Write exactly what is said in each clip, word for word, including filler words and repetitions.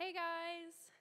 Hey guys.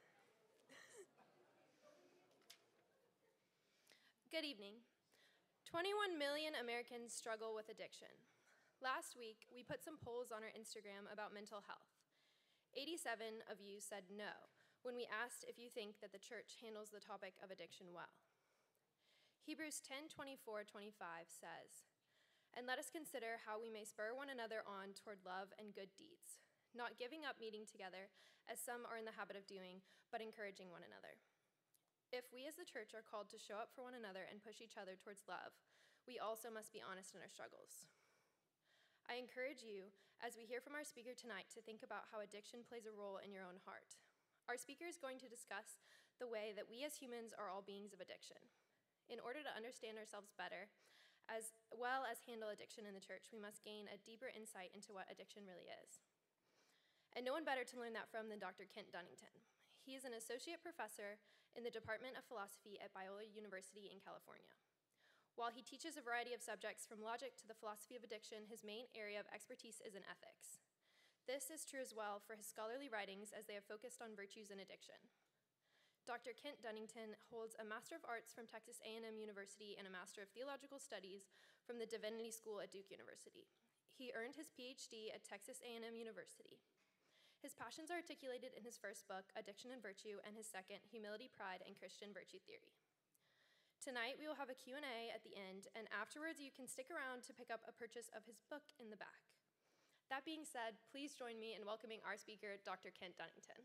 Good evening. twenty-one million Americans struggle with addiction. Last week, we put some polls on our Instagram about mental health. eighty-seven of you said no when we asked if you think that the church handles the topic of addiction well. Hebrews ten twenty-four twenty-five says, "And let us consider how we may spur one another on toward love and good deeds, not giving up meeting together, as some are in the habit of doing, but encouraging one another." If we as the church are called to show up for one another and push each other towards love, we also must be honest in our struggles. I encourage you, as we hear from our speaker tonight, to think about how addiction plays a role in your own heart. Our speaker is going to discuss the way that we as humans are all beings of addiction. In order to understand ourselves better, as well as handle addiction in the church, we must gain a deeper insight into what addiction really is. And no one better to learn that from than Doctor Kent Dunnington. He is an associate professor in the Department of Philosophy at Biola University in California. While he teaches a variety of subjects from logic to the philosophy of addiction, his main area of expertise is in ethics. This is true as well for his scholarly writings, as they have focused on virtues and addiction. Doctor Kent Dunnington holds a Master of Arts from Texas A and M University and a Master of Theological Studies from the Divinity School at Duke University. He earned his P H D at Texas A and M University. His passions are articulated in his first book, Addiction and Virtue, and his second, Humility, Pride, and Christian Virtue Theory. Tonight, we will have a Q and A at the end, and afterwards you can stick around to pick up a purchase of his book in the back. That being said, please join me in welcoming our speaker, Doctor Kent Dunnington.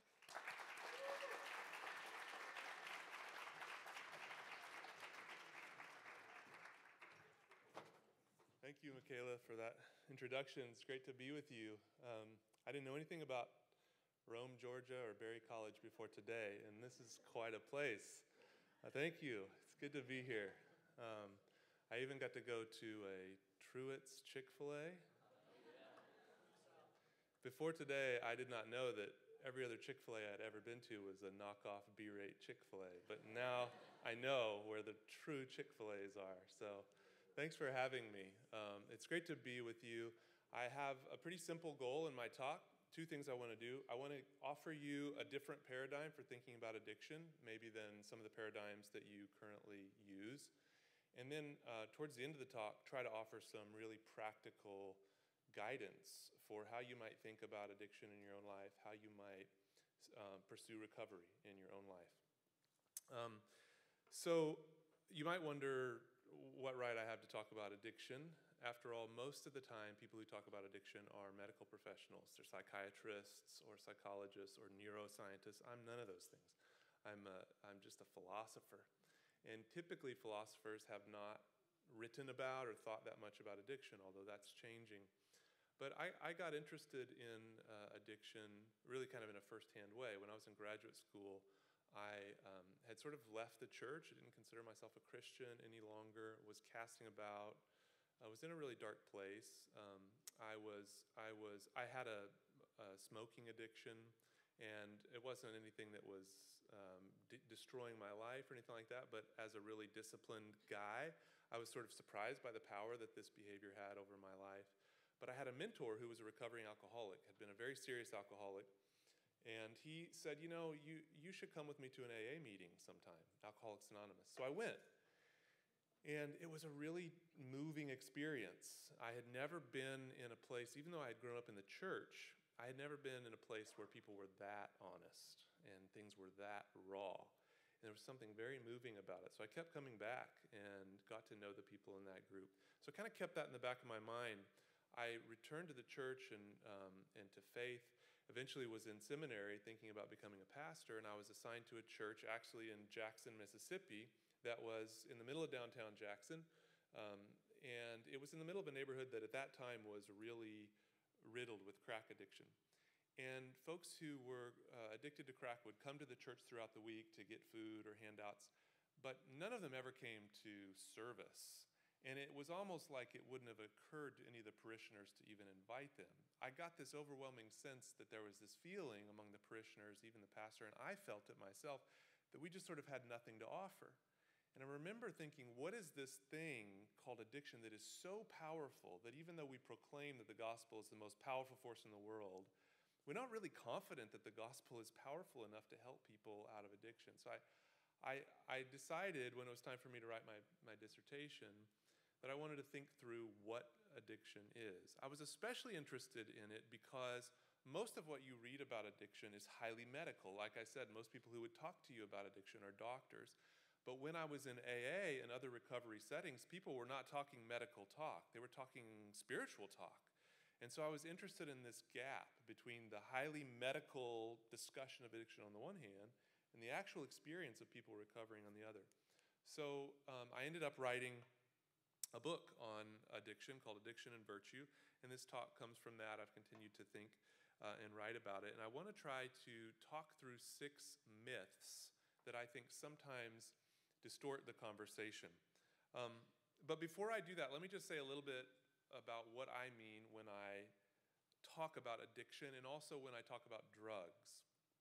Thank you, Michaela, for that introduction. It's great to be with you. Um, I didn't know anything about Rome, Georgia, or Berry College before today, and this is quite a place. Uh, thank you. It's good to be here. Um, I even got to go to a Truett's Chick-fil-A. Before today, I did not know that every other Chick-fil-A I'd ever been to was a knockoff B-rate Chick-fil-A, but now I know where the true Chick-fil-A's are. So thanks for having me. Um, it's great to be with you. I have a pretty simple goal in my talk. Two things I want to do. I want to offer you a different paradigm for thinking about addiction, maybe than some of the paradigms that you currently use. And then uh, towards the end of the talk, try to offer some really practical guidance for how you might think about addiction in your own life, how you might uh, pursue recovery in your own life. Um, so you might wonder what right I have to talk about addiction. After all, most of the time, people who talk about addiction are medical professionals. They're psychiatrists or psychologists or neuroscientists. I'm none of those things. I'm, a, I'm just a philosopher. And typically, philosophers have not written about or thought that much about addiction, although that's changing. But I, I got interested in uh, addiction really kind of in a first-hand way. When I was in graduate school, I um, had sort of left the church. I didn't consider myself a Christian any longer, was casting about. I was in a really dark place. Um, I was, I was, I had a, a smoking addiction, and it wasn't anything that was um, de- destroying my life or anything like that, but as a really disciplined guy, I was sort of surprised by the power that this behavior had over my life. But I had a mentor who was a recovering alcoholic, had been a very serious alcoholic, and he said, you know, you, you should come with me to an A A meeting sometime, Alcoholics Anonymous. So I went. And it was a really moving experience. I had never been in a place, even though I had grown up in the church, I had never been in a place where people were that honest and things were that raw. And there was something very moving about it. So I kept coming back and got to know the people in that group. So I kind of kept that in the back of my mind. I returned to the church and, um, and to faith, eventually was in seminary thinking about becoming a pastor, and I was assigned to a church actually in Jackson, Mississippi, that was in the middle of downtown Jackson, um, and it was in the middle of a neighborhood that at that time was really riddled with crack addiction. And folks who were uh, addicted to crack would come to the church throughout the week to get food or handouts, but none of them ever came to service. And it was almost like it wouldn't have occurred to any of the parishioners to even invite them. I got this overwhelming sense that there was this feeling among the parishioners, even the pastor, and I felt it myself, that we just sort of had nothing to offer. And I remember thinking, what is this thing called addiction that is so powerful that even though we proclaim that the gospel is the most powerful force in the world, we're not really confident that the gospel is powerful enough to help people out of addiction. So I, I, I decided when it was time for me to write my, my dissertation that I wanted to think through what addiction is. I was especially interested in it because most of what you read about addiction is highly medical. Like I said, most people who would talk to you about addiction are doctors. But when I was in A A and other recovery settings, people were not talking medical talk. They were talking spiritual talk. And so I was interested in this gap between the highly medical discussion of addiction on the one hand and the actual experience of people recovering on the other. So um, I ended up writing a book on addiction called Addiction and Virtue, and this talk comes from that. I've continued to think uh, and write about it, and I want to try to talk through six myths that I think sometimes distort the conversation. Um, but before I do that, let me just say a little bit about what I mean when I talk about addiction and also when I talk about drugs.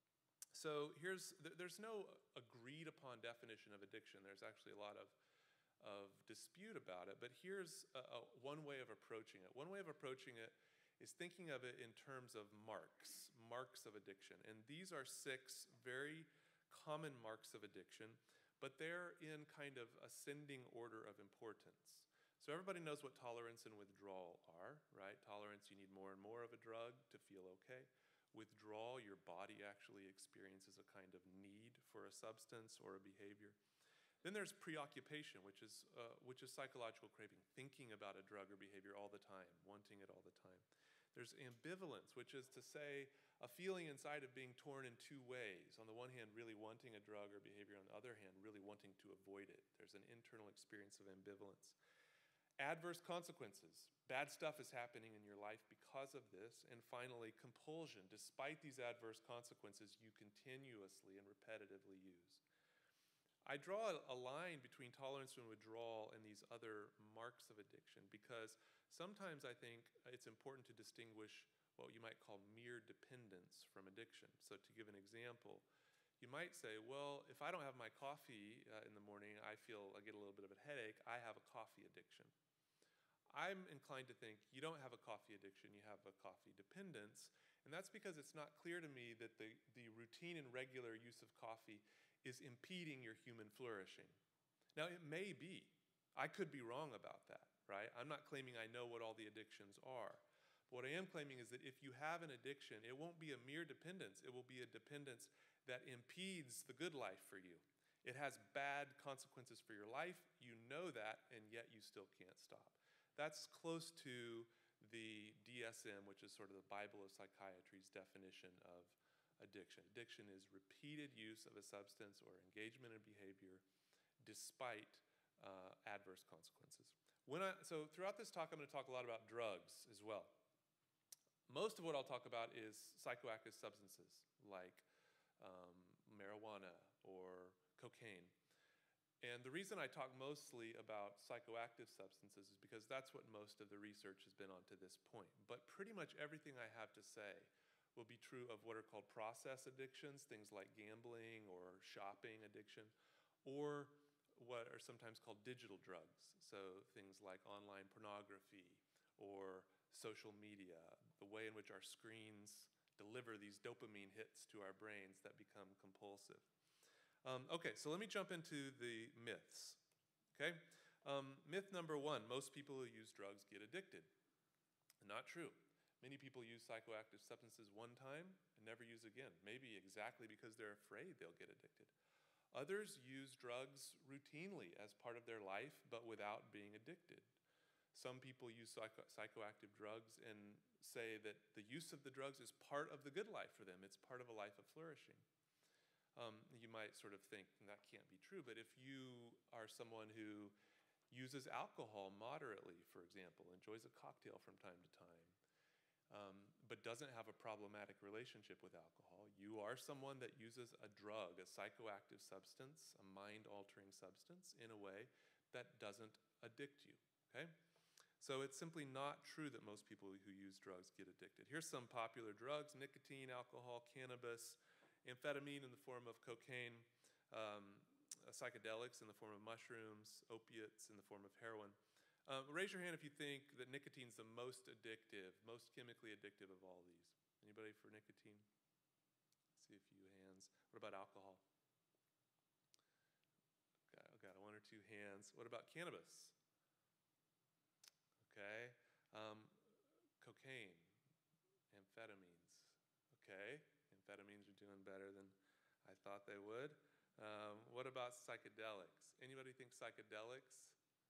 So here's, there's no agreed upon definition of addiction. There's actually a lot of of dispute about it, but here's a, a, one way of approaching it. One way of approaching it is thinking of it in terms of marks, marks of addiction. And these are six very common marks of addiction, but they're in kind of ascending order of importance. So everybody knows what tolerance and withdrawal are, right? Tolerance, you need more and more of a drug to feel okay. Withdrawal, your body actually experiences a kind of need for a substance or a behavior. Then there's preoccupation, which is, uh, which is psychological craving, thinking about a drug or behavior all the time, wanting it all the time. There's ambivalence, which is to say a feeling inside of being torn in two ways. On the one hand, really wanting a drug or behavior. On the other hand, really wanting to avoid it. There's an internal experience of ambivalence. Adverse consequences. Bad stuff is happening in your life because of this. And finally, compulsion. Despite these adverse consequences, you continuously and repetitively use. I draw a line between tolerance and withdrawal and these other marks of addiction because sometimes I think it's important to distinguish what you might call mere dependence from addiction. So to give an example, you might say, well, if I don't have my coffee uh, in the morning, I feel I get a little bit of a headache, I have a coffee addiction. I'm inclined to think you don't have a coffee addiction, you have a coffee dependence, and that's because it's not clear to me that the, the routine and regular use of coffee is impeding your human flourishing. Now, it may be. I could be wrong about that, right? I'm not claiming I know what all the addictions are. But what I am claiming is that if you have an addiction, it won't be a mere dependence. It will be a dependence that impedes the good life for you. It has bad consequences for your life. You know that, and yet you still can't stop. That's close to the D S M, which is sort of the Bible of psychiatry's definition of addiction. Addiction is repeated use of a substance or engagement in behavior despite uh, adverse consequences. When I, so throughout this talk, I'm going to talk a lot about drugs as well. Most of what I'll talk about is psychoactive substances like um, marijuana or cocaine. And the reason I talk mostly about psychoactive substances is because that's what most of the research has been on to this point. But pretty much everything I have to say will be true of what are called process addictions, things like gambling or shopping addiction, or what are sometimes called digital drugs. So things like online pornography or social media, the way in which our screens deliver these dopamine hits to our brains that become compulsive. Um, okay, so let me jump into the myths, okay? Um, myth number one, most people who use drugs get addicted. Not true. Many people use psychoactive substances one time and never use again, maybe exactly because they're afraid they'll get addicted. Others use drugs routinely as part of their life, but without being addicted. Some people use psycho psychoactive drugs and say that the use of the drugs is part of the good life for them. It's part of a life of flourishing. Um, you might sort of think that can't be true, but if you are someone who uses alcohol moderately, for example, enjoys a cocktail from time to time, Um, but doesn't have a problematic relationship with alcohol, you are someone that uses a drug, a psychoactive substance, a mind-altering substance, in a way that doesn't addict you, okay? So it's simply not true that most people who use drugs get addicted. Here's some popular drugs: nicotine, alcohol, cannabis, amphetamine in the form of cocaine, um, psychedelics in the form of mushrooms, opiates in the form of heroin. Uh, raise your hand if you think that nicotine's the most addictive, most chemically addictive of all these. Anybody for nicotine? Let's see a few hands. What about alcohol? Okay, I've got one or two hands. What about cannabis? Okay. Um, cocaine, amphetamines. Okay, amphetamines are doing better than I thought they would. Um, what about psychedelics? Anybody think psychedelics?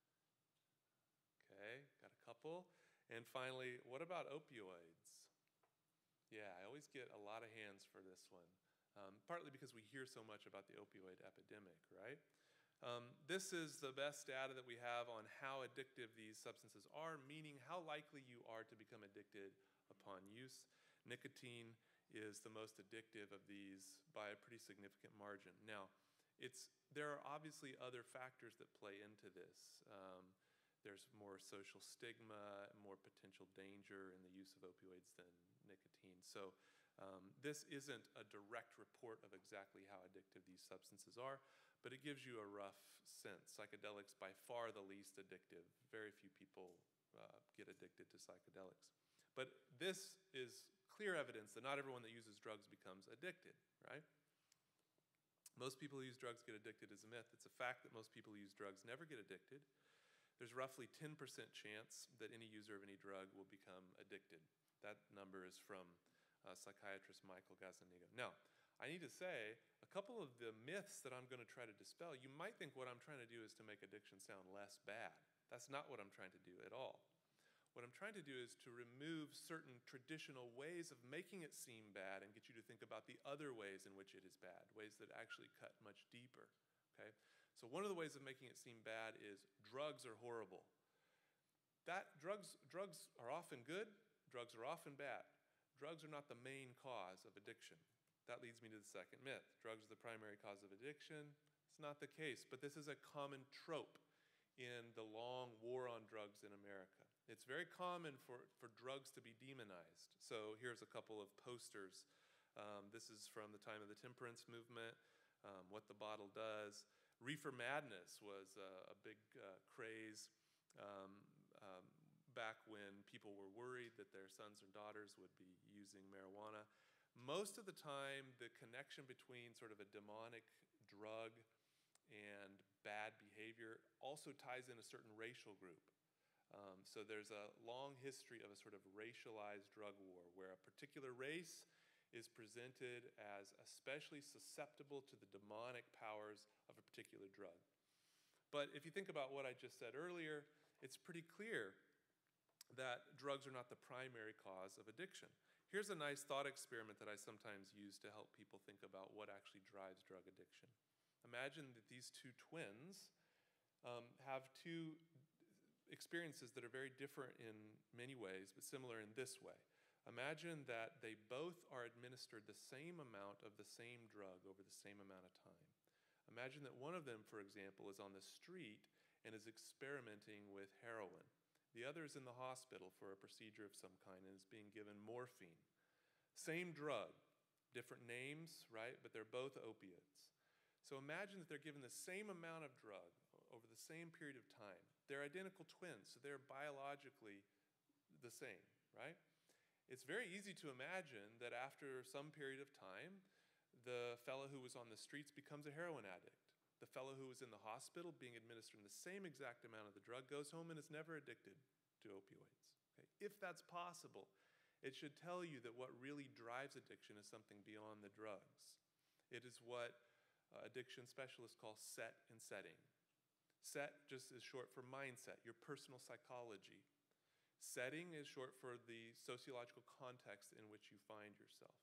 Okay, got a couple. And finally, what about opioids? Yeah, I always get a lot of hands for this one, um, partly because we hear so much about the opioid epidemic, right? Um, this is the best data that we have on how addictive these substances are, meaning how likely you are to become addicted upon use. Nicotine is the most addictive of these by a pretty significant margin. Now, it's, there are obviously other factors that play into this. Um, there's more social stigma, more potential danger in the use of opioids than nicotine. So um, this isn't a direct report of exactly how addictive these substances are, but it gives you a rough sense. Psychedelics by far the least addictive. Very few people uh, get addicted to psychedelics. But this is clear evidence that not everyone that uses drugs becomes addicted, right? Most people who use drugs get addicted is a myth. It's a fact that most people who use drugs never get addicted. There's roughly ten percent chance that any user of any drug will become addicted. That number is from uh, psychiatrist Michael Gazzaniga. Now, I need to say, a couple of the myths that I'm going to try to dispel, you might think what I'm trying to do is to make addiction sound less bad. That's not what I'm trying to do at all. What I'm trying to do is to remove certain traditional ways of making it seem bad and get you to think about the other ways in which it is bad, ways that actually cut much deeper, okay? So one of the ways of making it seem bad is drugs are horrible. That drugs, drugs are often good, drugs are often bad. Drugs are not the main cause of addiction. That leads me to the second myth. Drugs are the primary cause of addiction. It's not the case, but this is a common trope in the long war on drugs in America. It's very common for, for drugs to be demonized. So here's a couple of posters. Um, this is from the time of the temperance movement, um, What the Bottle Does. Reefer madness was a, a big uh, craze um, um, back when people were worried that their sons or daughters would be using marijuana. Most of the time, the connection between sort of a demonic drug and bad behavior also ties in a certain racial group. Um, so there's a long history of a sort of racialized drug war where a particular race is presented as especially susceptible to the demonic powers of a particular drug. But if you think about what I just said earlier, it's pretty clear that drugs are not the primary cause of addiction. Here's a nice thought experiment that I sometimes use to help people think about what actually drives drug addiction. Imagine that these two twins um, have two experiences that are very different in many ways, but similar in this way. Imagine that they both are administered the same amount of the same drug over the same amount of time. Imagine that one of them, for example, is on the street and is experimenting with heroin. The other is in the hospital for a procedure of some kind and is being given morphine. Same drug, different names, right? But they're both opiates. So imagine that they're given the same amount of drug over the same period of time. They're identical twins, so they're biologically the same, right? It's very easy to imagine that after some period of time, the fellow who was on the streets becomes a heroin addict. The fellow who was in the hospital being administered the same exact amount of the drug goes home and is never addicted to opioids. Okay? If that's possible, it should tell you that what really drives addiction is something beyond the drugs. It is what uh, addiction specialists call set and setting. Set just is short for mindset, your personal psychology. Setting is short for the sociological context in which you find yourself.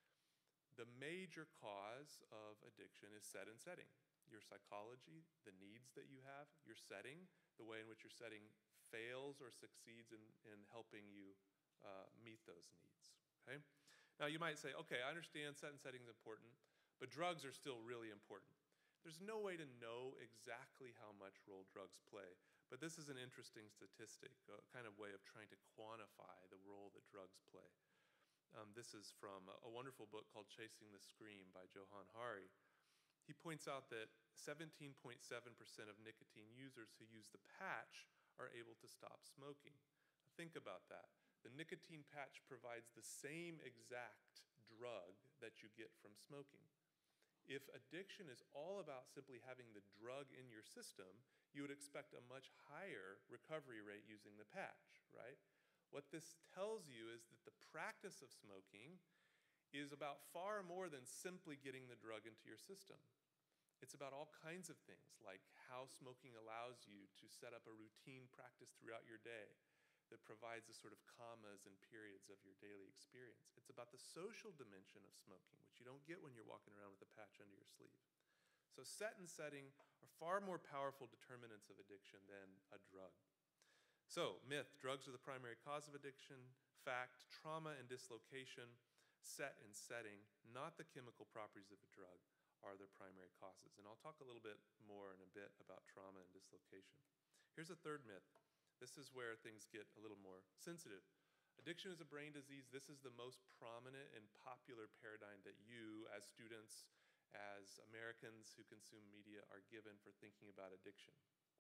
The major cause of addiction is set and setting. Your psychology, the needs that you have, your setting, the way in which your setting fails or succeeds in, in helping you uh, meet those needs, okay? Now you might say, okay, I understand set and setting is important, but drugs are still really important. There's no way to know exactly how much role drugs play, but this is an interesting statistic, a kind of way of trying to quantify the role that drugs play. Um, this is from a, a wonderful book called Chasing the Scream by Johan Hari. He points out that seventeen point seven percent of nicotine users who use the patch are able to stop smoking. Think about that. The nicotine patch provides the same exact drug that you get from smoking. If addiction is all about simply having the drug in your system, you would expect a much higher recovery rate using the patch, right? What this tells you is that the practice of smoking is about far more than simply getting the drug into your system. It's about all kinds of things, like how smoking allows you to set up a routine practice throughout your day that provides the sort of commas and periods of your daily experience. It's about the social dimension of smoking, which you don't get when you're walking around with a patch under your sleeve. So set and setting are far more powerful determinants of addiction than a drug. So, myth, drugs are the primary cause of addiction. Fact, trauma and dislocation, set and setting, not the chemical properties of a drug, are their primary causes. And I'll talk a little bit more in a bit about trauma and dislocation. Here's a third myth. This is where things get a little more sensitive. Addiction is a brain disease. This is the most prominent and popular paradigm that you, as students, as Americans who consume media, are given for thinking about addiction.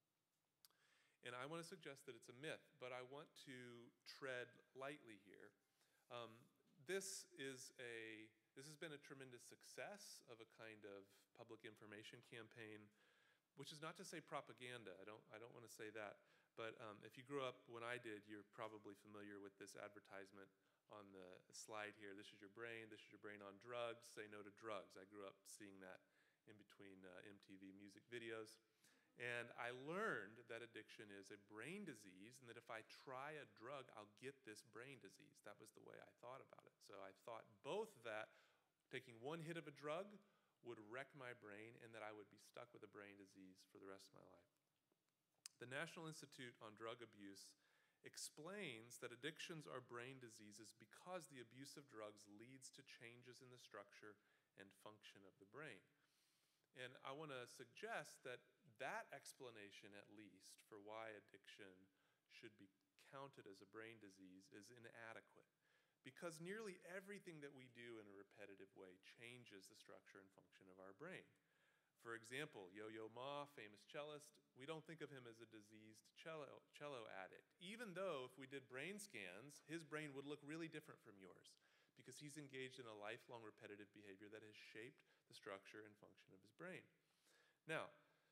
And I want to suggest that it's a myth, but I want to tread lightly here. Um, this is a this has been a tremendous success of a kind of public information campaign, which is not to say propaganda. I don't I don't want to say that. But um, if you grew up when I did, you're probably familiar with this advertisement on the slide here. This is your brain. This is your brain on drugs. Say no to drugs. I grew up seeing that in between uh, M T V music videos. And I learned that addiction is a brain disease, and that if I try a drug, I'll get this brain disease. That was the way I thought about it. So I thought both that taking one hit of a drug would wreck my brain, and that I would be stuck with a brain disease for the rest of my life. The National Institute on Drug Abuse explains that addictions are brain diseases because the abuse of drugs leads to changes in the structure and function of the brain. And I want to suggest that that explanation, at least, for why addiction should be counted as a brain disease is inadequate, because nearly everything that we do in a repetitive way changes the structure and function of our brain. For example, Yo-Yo Ma, famous cellist, we don't think of him as a diseased cello, cello addict, even though if we did brain scans, his brain would look really different from yours, because he's engaged in a lifelong repetitive behavior that has shaped the structure and function of his brain. Now,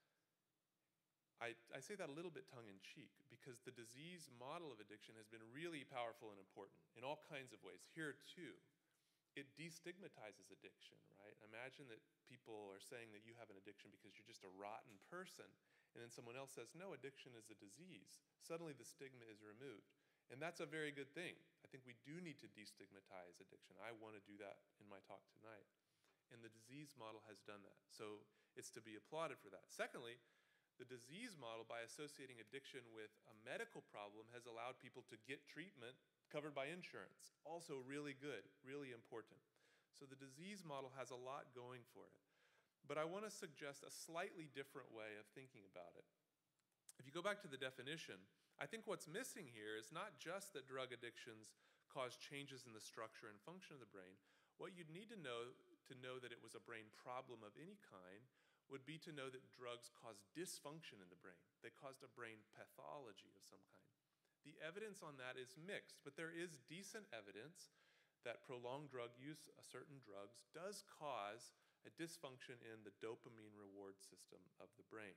I, I say that a little bit tongue-in-cheek, because the disease model of addiction has been really powerful and important in all kinds of ways. Here, too, it destigmatizes addiction, right? Imagine that people are saying that you have an addiction because you're just a rotten person, and then someone else says, no, addiction is a disease. Suddenly the stigma is removed. And that's a very good thing. I think we do need to destigmatize addiction. I want to do that in my talk tonight. And the disease model has done that. So it's to be applauded for that. Secondly, the disease model, by associating addiction with a medical problem, has allowed people to get treatment covered by insurance. Also really good, really important. So the disease model has a lot going for it. But I want to suggest a slightly different way of thinking about it. If you go back to the definition, I think what's missing here is not just that drug addictions cause changes in the structure and function of the brain. What you'd need to know to know that it was a brain problem of any kind would be to know that drugs cause dysfunction in the brain. They caused a brain pathology of some kind. The evidence on that is mixed, but there is decent evidence that prolonged drug use of certain drugs does cause a dysfunction in the dopamine reward system of the brain.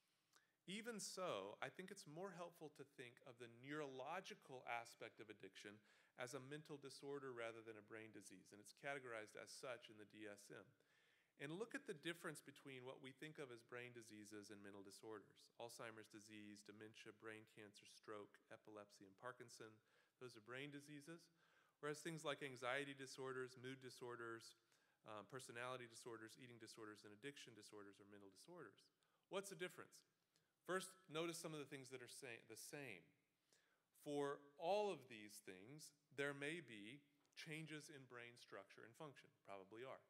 Even so, I think it's more helpful to think of the neurological aspect of addiction as a mental disorder rather than a brain disease, and it's categorized as such in the D S M. And look at the difference between what we think of as brain diseases and mental disorders. Alzheimer's disease, dementia, brain cancer, stroke, epilepsy, and Parkinson, those are brain diseases. Whereas things like anxiety disorders, mood disorders, um, personality disorders, eating disorders, and addiction disorders are mental disorders. What's the difference? First, notice some of the things that are sa- the same. For all of these things, there may be changes in brain structure and function, probably are.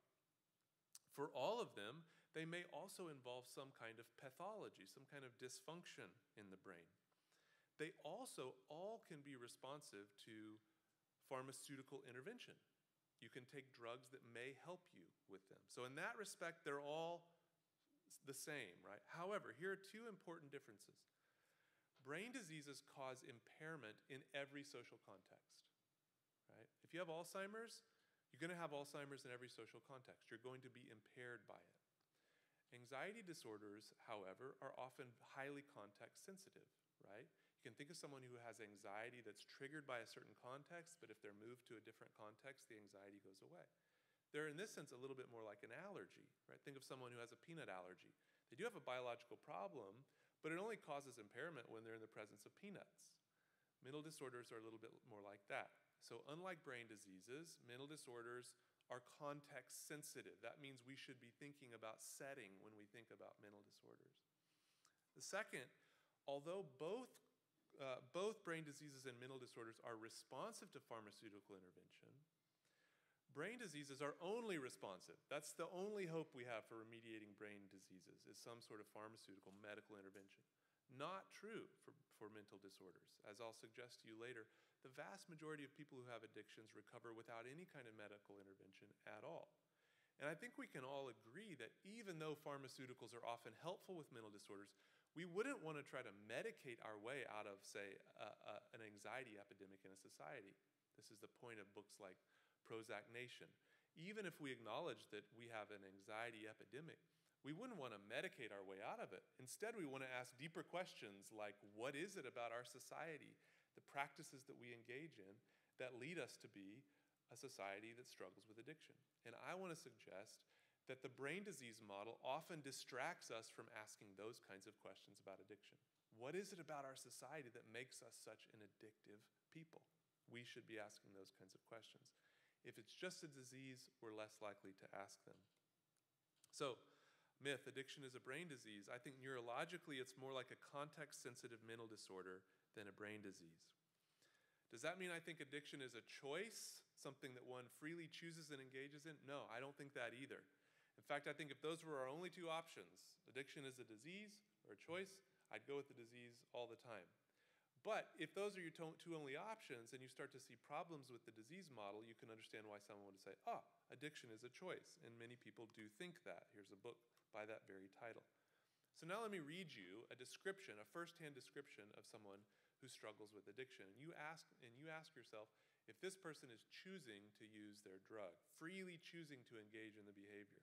For all of them, they may also involve some kind of pathology, some kind of dysfunction in the brain. They also all can be responsive to pharmaceutical intervention. You can take drugs that may help you with them. So in that respect, they're all the same, right? However, here are two important differences. Brain diseases cause impairment in every social context, right? If you have Alzheimer's, you're going to have Alzheimer's in every social context. You're going to be impaired by it. Anxiety disorders, however, are often highly context sensitive, right? You can think of someone who has anxiety that's triggered by a certain context, but if they're moved to a different context, the anxiety goes away. They're, in this sense, a little bit more like an allergy, right? Think of someone who has a peanut allergy. They do have a biological problem, but it only causes impairment when they're in the presence of peanuts. Mental disorders are a little bit more like that. So unlike brain diseases, mental disorders are context sensitive. That means we should be thinking about setting when we think about mental disorders. The second, although both, uh, both brain diseases and mental disorders are responsive to pharmaceutical intervention, brain diseases are only responsive. That's the only hope we have for remediating brain diseases, is some sort of pharmaceutical medical intervention. Not true for, for mental disorders. As I'll suggest to you later, the vast majority of people who have addictions recover without any kind of medical intervention at all. And I think we can all agree that even though pharmaceuticals are often helpful with mental disorders, we wouldn't want to try to medicate our way out of, say, a, a, an anxiety epidemic in a society. This is the point of books like Prozac Nation. Even if we acknowledge that we have an anxiety epidemic, we wouldn't want to medicate our way out of it. Instead, we want to ask deeper questions like, what is it about our society, the practices that we engage in, that lead us to be a society that struggles with addiction? And I want to suggest that the brain disease model often distracts us from asking those kinds of questions about addiction. What is it about our society that makes us such an addictive people? We should be asking those kinds of questions. If it's just a disease, we're less likely to ask them. So, myth, addiction is a brain disease. I think neurologically it's more like a context-sensitive mental disorder than a brain disease. Does that mean I think addiction is a choice, something that one freely chooses and engages in? No, I don't think that either. In fact, I think if those were our only two options, addiction is a disease or a choice, I'd go with the disease all the time. But if those are your two only options and you start to see problems with the disease model, you can understand why someone would say, ah, addiction is a choice. And many people do think that. Here's a book by that very title. So now let me read you a description, a first-hand description of someone who struggles with addiction. And you ask, and you ask yourself if this person is choosing to use their drug, freely choosing to engage in the behavior.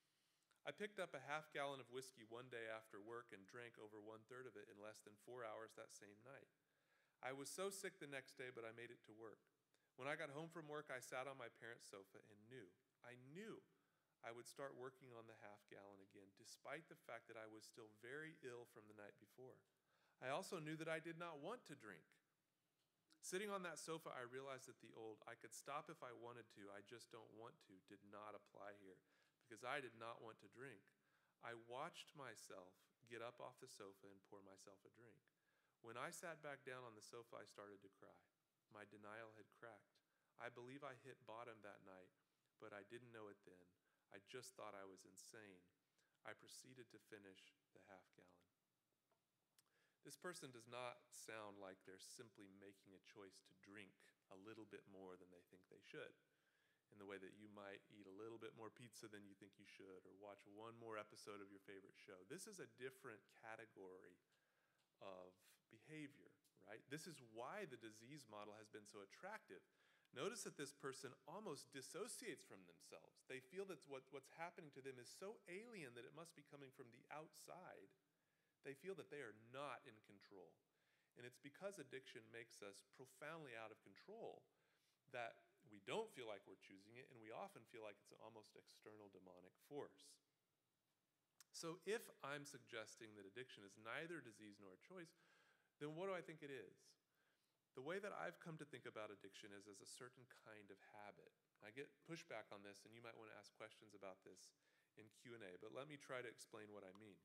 I picked up a half gallon of whiskey one day after work and drank over one-third of it in less than four hours that same night. I was so sick the next day, but I made it to work. When I got home from work, I sat on my parents' sofa and knew, I knew I would start working on the half gallon again, despite the fact that I was still very ill from the night before. I also knew that I did not want to drink. Sitting on that sofa, I realized that the old, I could stop if I wanted to, I just don't want to, did not apply here, because I did not want to drink. I watched myself get up off the sofa and pour myself a drink. When I sat back down on the sofa, I started to cry. My denial had cracked. I believe I hit bottom that night, but I didn't know it then. I just thought I was insane. I proceeded to finish the half gallon. This person does not sound like they're simply making a choice to drink a little bit more than they think they should, in the way that you might eat a little bit more pizza than you think you should, or watch one more episode of your favorite show. This is a different category of behavior, right? This is why the disease model has been so attractive. Notice that this person almost dissociates from themselves. They feel that what, what's happening to them is so alien that it must be coming from the outside. They feel that they are not in control. And it's because addiction makes us profoundly out of control that we don't feel like we're choosing it, and we often feel like it's an almost external demonic force. So if I'm suggesting that addiction is neither a disease nor a choice, then what do I think it is? The way that I've come to think about addiction is as a certain kind of habit. I get pushback on this, and you might want to ask questions about this in Q and A, but let me try to explain what I mean.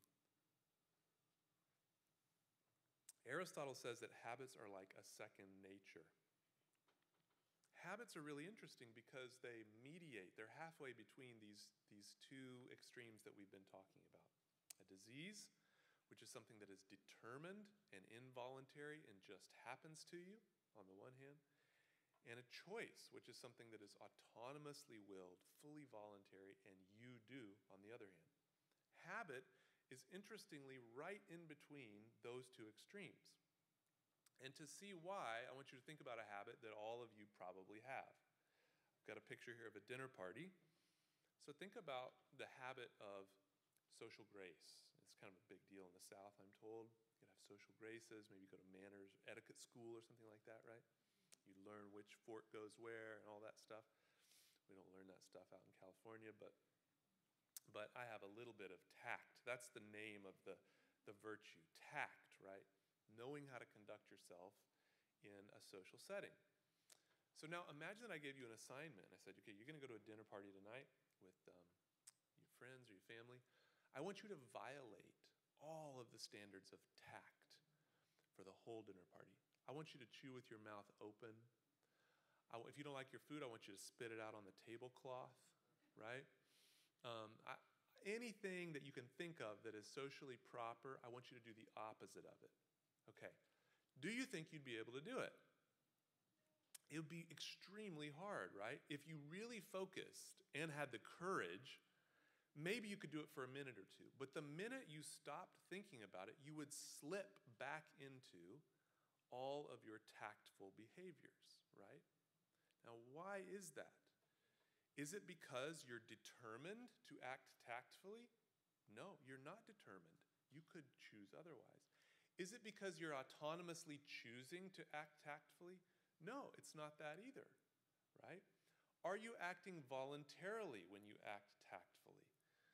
Aristotle says that habits are like a second nature. Habits are really interesting because they mediate. They're halfway between these, these two extremes that we've been talking about. A disease, which is something that is determined and involuntary and just happens to you, on the one hand, and a choice, which is something that is autonomously willed, fully voluntary, and you do, on the other hand. Habit is interestingly right in between those two extremes. And to see why, I want you to think about a habit that all of you probably have. I've got a picture here of a dinner party. So think about the habit of social grace. It's kind of a big deal in the South, I'm told. You could have social graces, maybe go to manners, etiquette school or something like that, right? You learn which fork goes where and all that stuff. We don't learn that stuff out in California, but but I have a little bit of tact. That's the name of the, the virtue, tact, right? Knowing how to conduct yourself in a social setting. So now imagine that I gave you an assignment. I said, okay, you're going to go to a dinner party tonight with um, your friends or your family. I want you to violate all of the standards of tact for the whole dinner party. I want you to chew with your mouth open. I, if you don't like your food, I want you to spit it out on the tablecloth, right? Um, I, anything that you can think of that is socially proper, I want you to do the opposite of it. Okay. Do you think you'd be able to do it? It would be extremely hard, right? If you really focused and had the courage, maybe you could do it for a minute or two. But the minute you stopped thinking about it, you would slip back into all of your tactful behaviors, right? Now, why is that? Is it because you're determined to act tactfully? No, you're not determined. You could choose otherwise. Is it because you're autonomously choosing to act tactfully? No, it's not that either, right? Are you acting voluntarily when you act tactfully?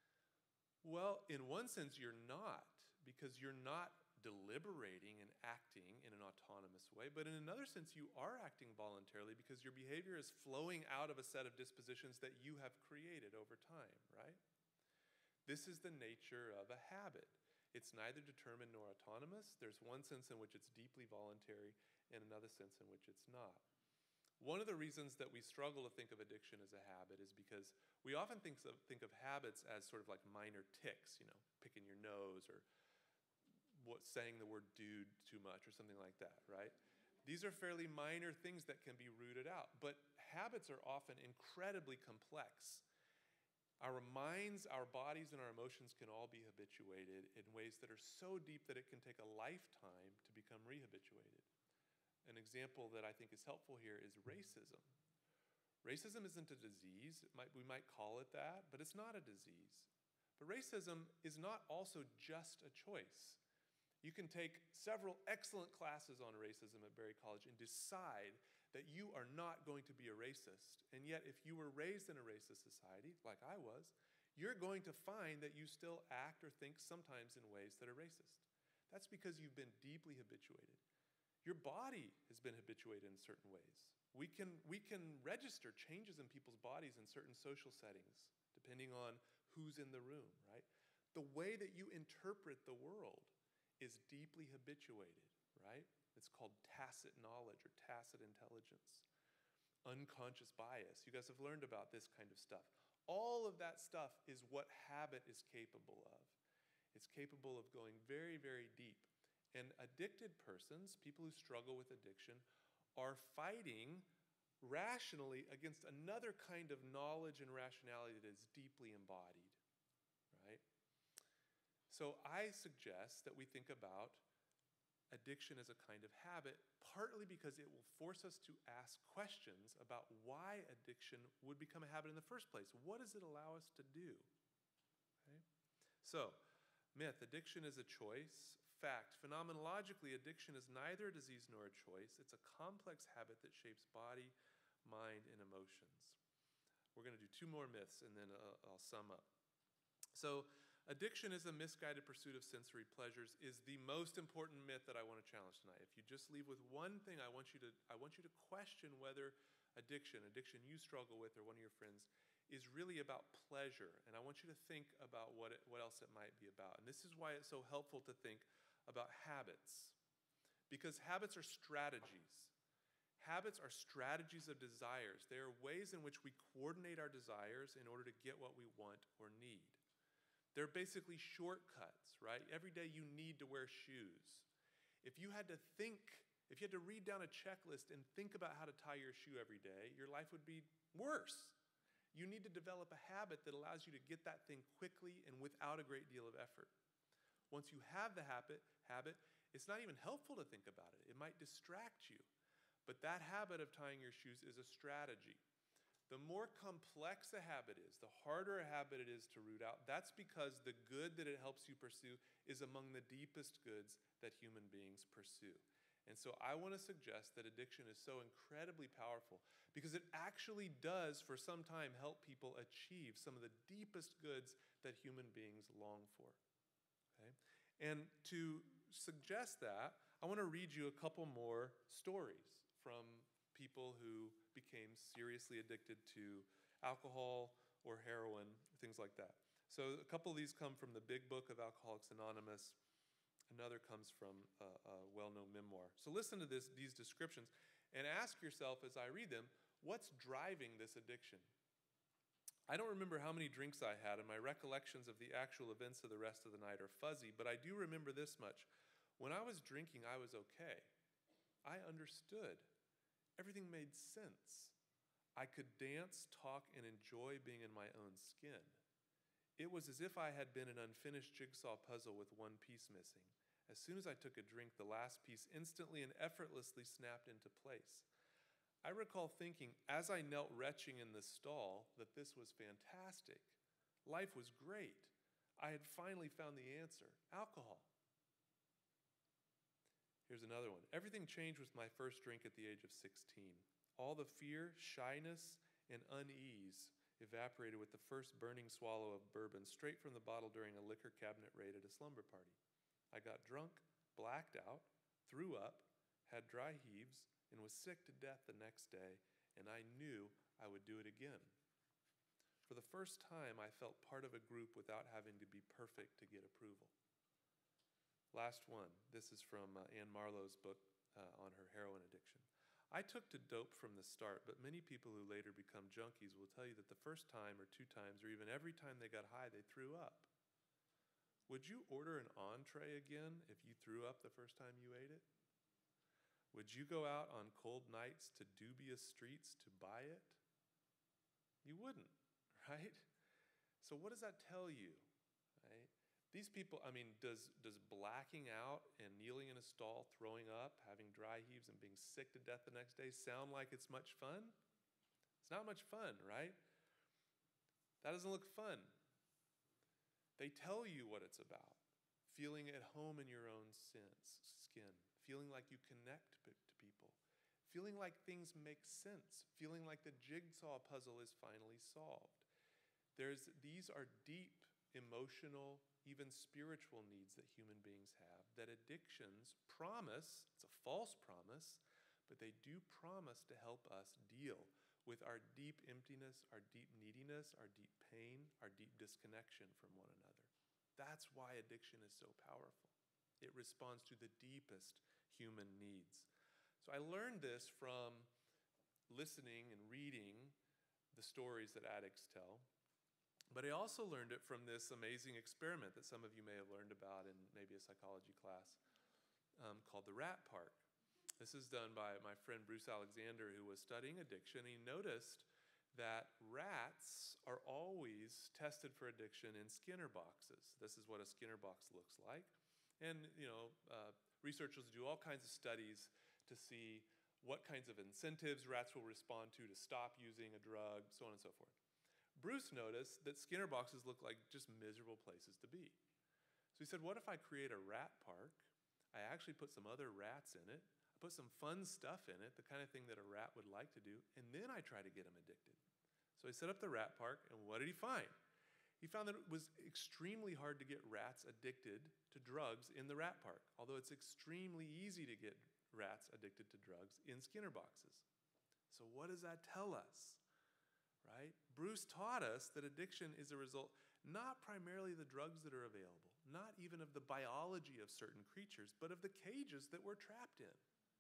Well, in one sense, you're not, because you're not deliberating and acting in an autonomous way. But in another sense, you are acting voluntarily because your behavior is flowing out of a set of dispositions that you have created over time, right? This is the nature of a habit. It's neither determined nor autonomous. There's one sense in which it's deeply voluntary and another sense in which it's not. One of the reasons that we struggle to think of addiction as a habit is because we often think of, think of habits as sort of like minor tics, you know, picking your nose or what, saying the word dude too much or something like that, right? These are fairly minor things that can be rooted out, but habits are often incredibly complex. Our minds, our bodies, and our emotions can all be habituated in ways that are so deep that it can take a lifetime to become rehabituated. An example that I think is helpful here is racism. Racism isn't a disease. It might, we might call it that, but it's not a disease. But racism is not also just a choice. You can take several excellent classes on racism at Berry College and decide that you are not going to be a racist. And yet, if you were raised in a racist society, like I was, you're going to find that you still act or think sometimes in ways that are racist. That's because you've been deeply habituated. Your body has been habituated in certain ways. We can, we can register changes in people's bodies in certain social settings, depending on who's in the room, right? The way that you interpret the world is deeply habituated, right? It's called tacit knowledge or tacit intelligence. Unconscious bias. You guys have learned about this kind of stuff. All of that stuff is what habit is capable of. It's capable of going very, very deep. And addicted persons, people who struggle with addiction, are fighting rationally against another kind of knowledge and rationality that is deeply embodied, right? So I suggest that we think about addiction as a kind of habit, partly because it will force us to ask questions about why addiction would become a habit in the first place. What does it allow us to do? Okay? So, myth, addiction is a choice. Fact, phenomenologically, addiction is neither a disease nor a choice. It's a complex habit that shapes body, mind, and emotions. We're going to do two more myths, and then uh, I'll sum up. So, addiction is a misguided pursuit of sensory pleasures is the most important myth that I want to challenge tonight. If you just leave with one thing, I want you to, I want you to question whether addiction, addiction you struggle with or one of your friends, is really about pleasure. And I want you to think about what, it, what else it might be about. And this is why it's so helpful to think about habits. Because habits are strategies. Habits are strategies of desires. They are ways in which we coordinate our desires in order to get what we want or need. They're basically shortcuts, right? Every day you need to wear shoes. If you had to think, if you had to read down a checklist and think about how to tie your shoe every day, your life would be worse. You need to develop a habit that allows you to get that thing quickly and without a great deal of effort. Once you have the habit, habit, It's not even helpful to think about it. It might distract you. But that habit of tying your shoes is a strategy. The more complex a habit is, the harder a habit it is to root out, that's because the good that it helps you pursue is among the deepest goods that human beings pursue. And so I want to suggest that addiction is so incredibly powerful because it actually does, for some time, help people achieve some of the deepest goods that human beings long for. Okay? And to suggest that, I want to read you a couple more stories from people who became seriously addicted to alcohol or heroin, things like that. So a couple of these come from the big book of Alcoholics Anonymous. Another comes from a, a well-known memoir. So listen to this, these descriptions and ask yourself as I read them, what's driving this addiction? I don't remember how many drinks I had, and my recollections of the actual events of the rest of the night are fuzzy, but I do remember this much. When I was drinking, I was okay. I understood. Everything made sense. I could dance, talk, and enjoy being in my own skin. It was as if I had been an unfinished jigsaw puzzle with one piece missing. As soon as I took a drink, the last piece instantly and effortlessly snapped into place. I recall thinking, as I knelt retching in the stall, that this was fantastic. Life was great. I had finally found the answer, alcohol. Here's another one. Everything changed with my first drink at the age of sixteen. All the fear, shyness, and unease evaporated with the first burning swallow of bourbon straight from the bottle during a liquor cabinet raid at a slumber party. I got drunk, blacked out, threw up, had dry heaves, and was sick to death the next day, and I knew I would do it again. For the first time, I felt part of a group without having to be perfect to get approval. Last one. This is from uh, Anne Marlowe's book uh, on her heroin addiction. I took to dope from the start, but many people who later become junkies will tell you that the first time or two times or even every time they got high, they threw up. Would you order an entree again if you threw up the first time you ate it? Would you go out on cold nights to dubious streets to buy it? You wouldn't, right? So what does that tell you, right? These people, I mean, does, does blacking out and kneeling in a stall, throwing up, having dry heaves, and being sick to death the next day sound like it's much fun? It's not much fun, right? That doesn't look fun. They tell you what it's about. Feeling at home in your own sense, skin. Feeling like you connect to people. Feeling like things make sense. Feeling like the jigsaw puzzle is finally solved. There's, these are deep emotional, even spiritual needs that human beings have that addictions promise, it's a false promise, but they do promise to help us deal with our deep emptiness, our deep neediness, our deep pain, our deep disconnection from one another. That's why addiction is so powerful. It responds to the deepest human needs. So I learned this from listening and reading the stories that addicts tell. But I also learned it from this amazing experiment that some of you may have learned about in maybe a psychology class um, called the rat park. This is done by my friend Bruce Alexander, who was studying addiction. He noticed that rats are always tested for addiction in Skinner boxes. This is what a Skinner box looks like. And, you know, uh, researchers do all kinds of studies to see what kinds of incentives rats will respond to to stop using a drug, so on and so forth. Bruce noticed that Skinner boxes look like just miserable places to be. So he said, what if I create a rat park? I actually put some other rats in it. I put some fun stuff in it, the kind of thing that a rat would like to do, and then I try to get them addicted. So he set up the rat park, and what did he find? He found that it was extremely hard to get rats addicted to drugs in the rat park, although it's extremely easy to get rats addicted to drugs in Skinner boxes. So what does that tell us? Right? Bruce taught us that addiction is a result not primarily of the drugs that are available, not even of the biology of certain creatures, but of the cages that we're trapped in.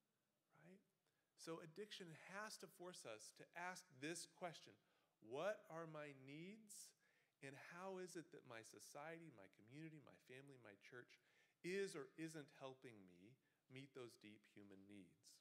Right? So addiction has to force us to ask this question: what are my needs, and how is it that my society, my community, my family, my church is or isn't helping me meet those deep human needs?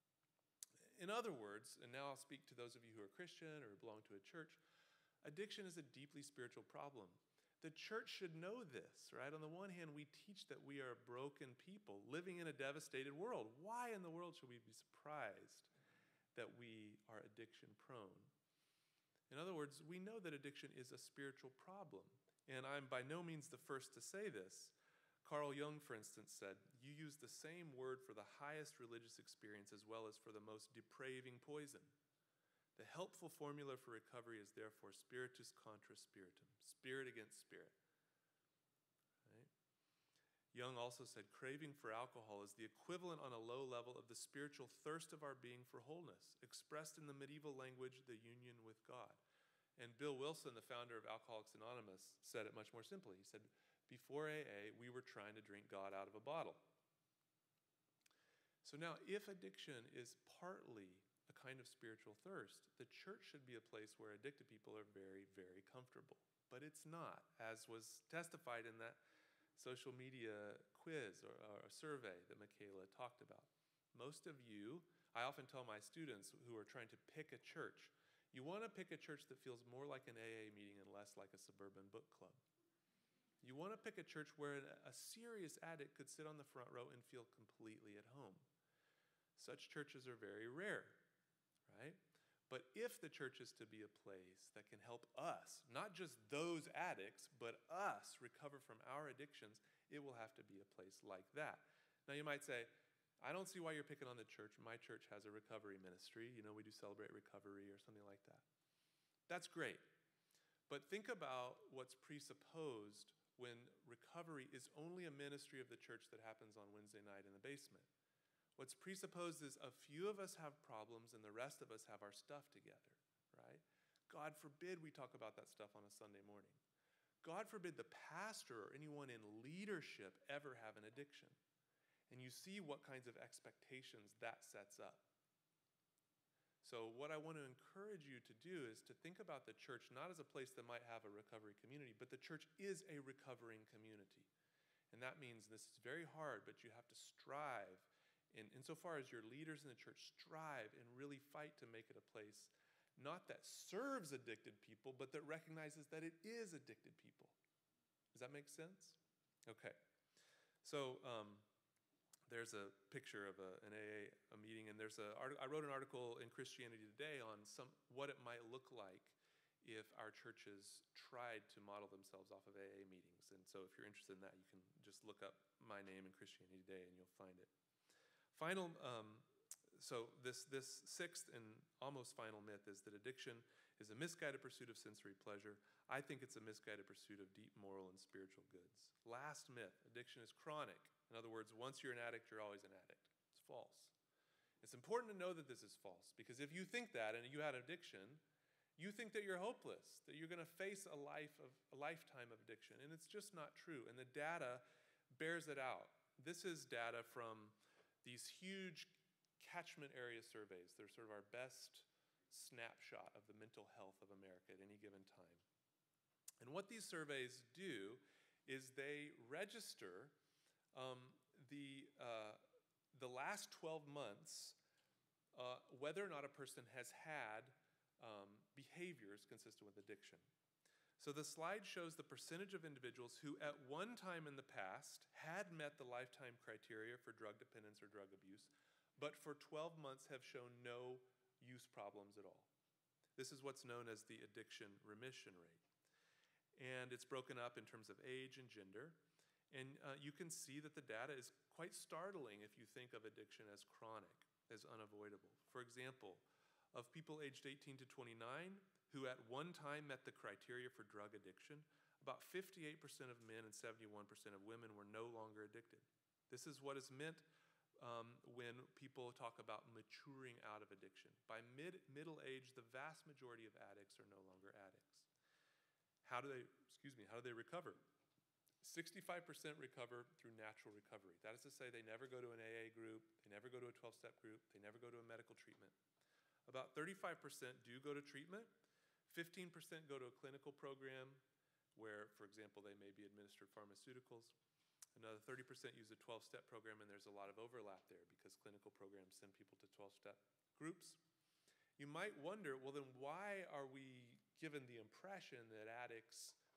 In other words, and now I'll speak to those of you who are Christian or belong to a church, addiction is a deeply spiritual problem The church should know this, right? On the one hand, we teach that we are broken people living in a devastated world. Why in the world should we be surprised that we are addiction prone? In other words, we know that addiction is a spiritual problem. And I'm by no means the first to say this. Carl Jung, for instance, said, "You use the same word for the highest religious experience as well as for the most depraving poison. The helpful formula for recovery is therefore spiritus contra spiritum, spirit against spirit." Right? Jung also said, "Craving for alcohol is the equivalent on a low level of the spiritual thirst of our being for wholeness, expressed in the medieval language, the union with God." And Bill Wilson, the founder of Alcoholics Anonymous, said it much more simply. He said, "Before A A, we were trying to drink God out of a bottle." So now, if addiction is partly a kind of spiritual thirst, the church should be a place where addicted people are very, very comfortable. But it's not, as was testified in that social media quiz or, or a survey that Michaela talked about. Most of you, I often tell my students who are trying to pick a church, you want to pick a church that feels more like an A A meeting and less like a suburban book club. You want to pick a church where a serious addict could sit on the front row and feel completely at home. Such churches are very rare. Right? But if the church is to be a place that can help us, not just those addicts, but us recover from our addictions, it will have to be a place like that. Now you might say, "I don't see why you're picking on the church. My church has a recovery ministry. You know, we do Celebrate Recovery or something like that." That's great. But think about what's presupposed when recovery is only a ministry of the church that happens on Wednesday night in the basement. What's presupposed is a few of us have problems and the rest of us have our stuff together, right? God forbid we talk about that stuff on a Sunday morning. God forbid the pastor or anyone in leadership ever have an addiction. And you see what kinds of expectations that sets up. So what I want to encourage you to do is to think about the church not as a place that might have a recovery community, but the church is a recovering community. And that means this is very hard, but you have to strive. And insofar as your leaders in the church strive and really fight to make it a place not that serves addicted people, but that recognizes that it is addicted people. Does that make sense? Okay. So um, there's a picture of a, an A A a meeting, and there's a, I wrote an article in Christianity Today on some what it might look like if our churches tried to model themselves off of A A meetings. And so if you're interested in that, you can just look up my name in Christianity Today and you'll find it. Final, um, so this, this sixth and almost final myth is that addiction is a misguided pursuit of sensory pleasure. I think it's a misguided pursuit of deep moral and spiritual goods. Last myth, addiction is chronic. In other words, once you're an addict, you're always an addict. It's false. It's important to know that this is false, because if you think that and you had addiction, you think that you're hopeless, that you're going to face a life of a lifetime of addiction, and it's just not true. And the data bears it out. This is data from these huge catchment area surveys. They're sort of our best snapshot of the mental health of America at any given time. And what these surveys do is they register um, the, uh, the last twelve months, uh, whether or not a person has had um, behaviors consistent with addiction. So the slide shows the percentage of individuals who at one time in the past had met the lifetime criteria for drug dependence or drug abuse, but for twelve months have shown no use problems at all. This is what's known as the addiction remission rate. And it's broken up in terms of age and gender. And uh, you can see that the data is quite startling if you think of addiction as chronic, as unavoidable. For example, of people aged eighteen to twenty-nine who at one time met the criteria for drug addiction, about fifty-eight percent of men and seventy-one percent of women were no longer addicted. This is what is meant um, when people talk about maturing out of addiction. By mid, middle age, the vast majority of addicts are no longer addicts. How do they, excuse me, how do they recover? sixty-five percent recover through natural recovery. That is to say, they never go to an A A group, they never go to a twelve-step group, they never go to a medical treatment. About thirty-five percent do go to treatment, fifteen percent go to a clinical program where, for example, they may be administered pharmaceuticals. Another thirty percent use a twelve-step program, and there's a lot of overlap there because clinical programs send people to twelve-step groups. You might wonder, well, then why are we given the impression that addicts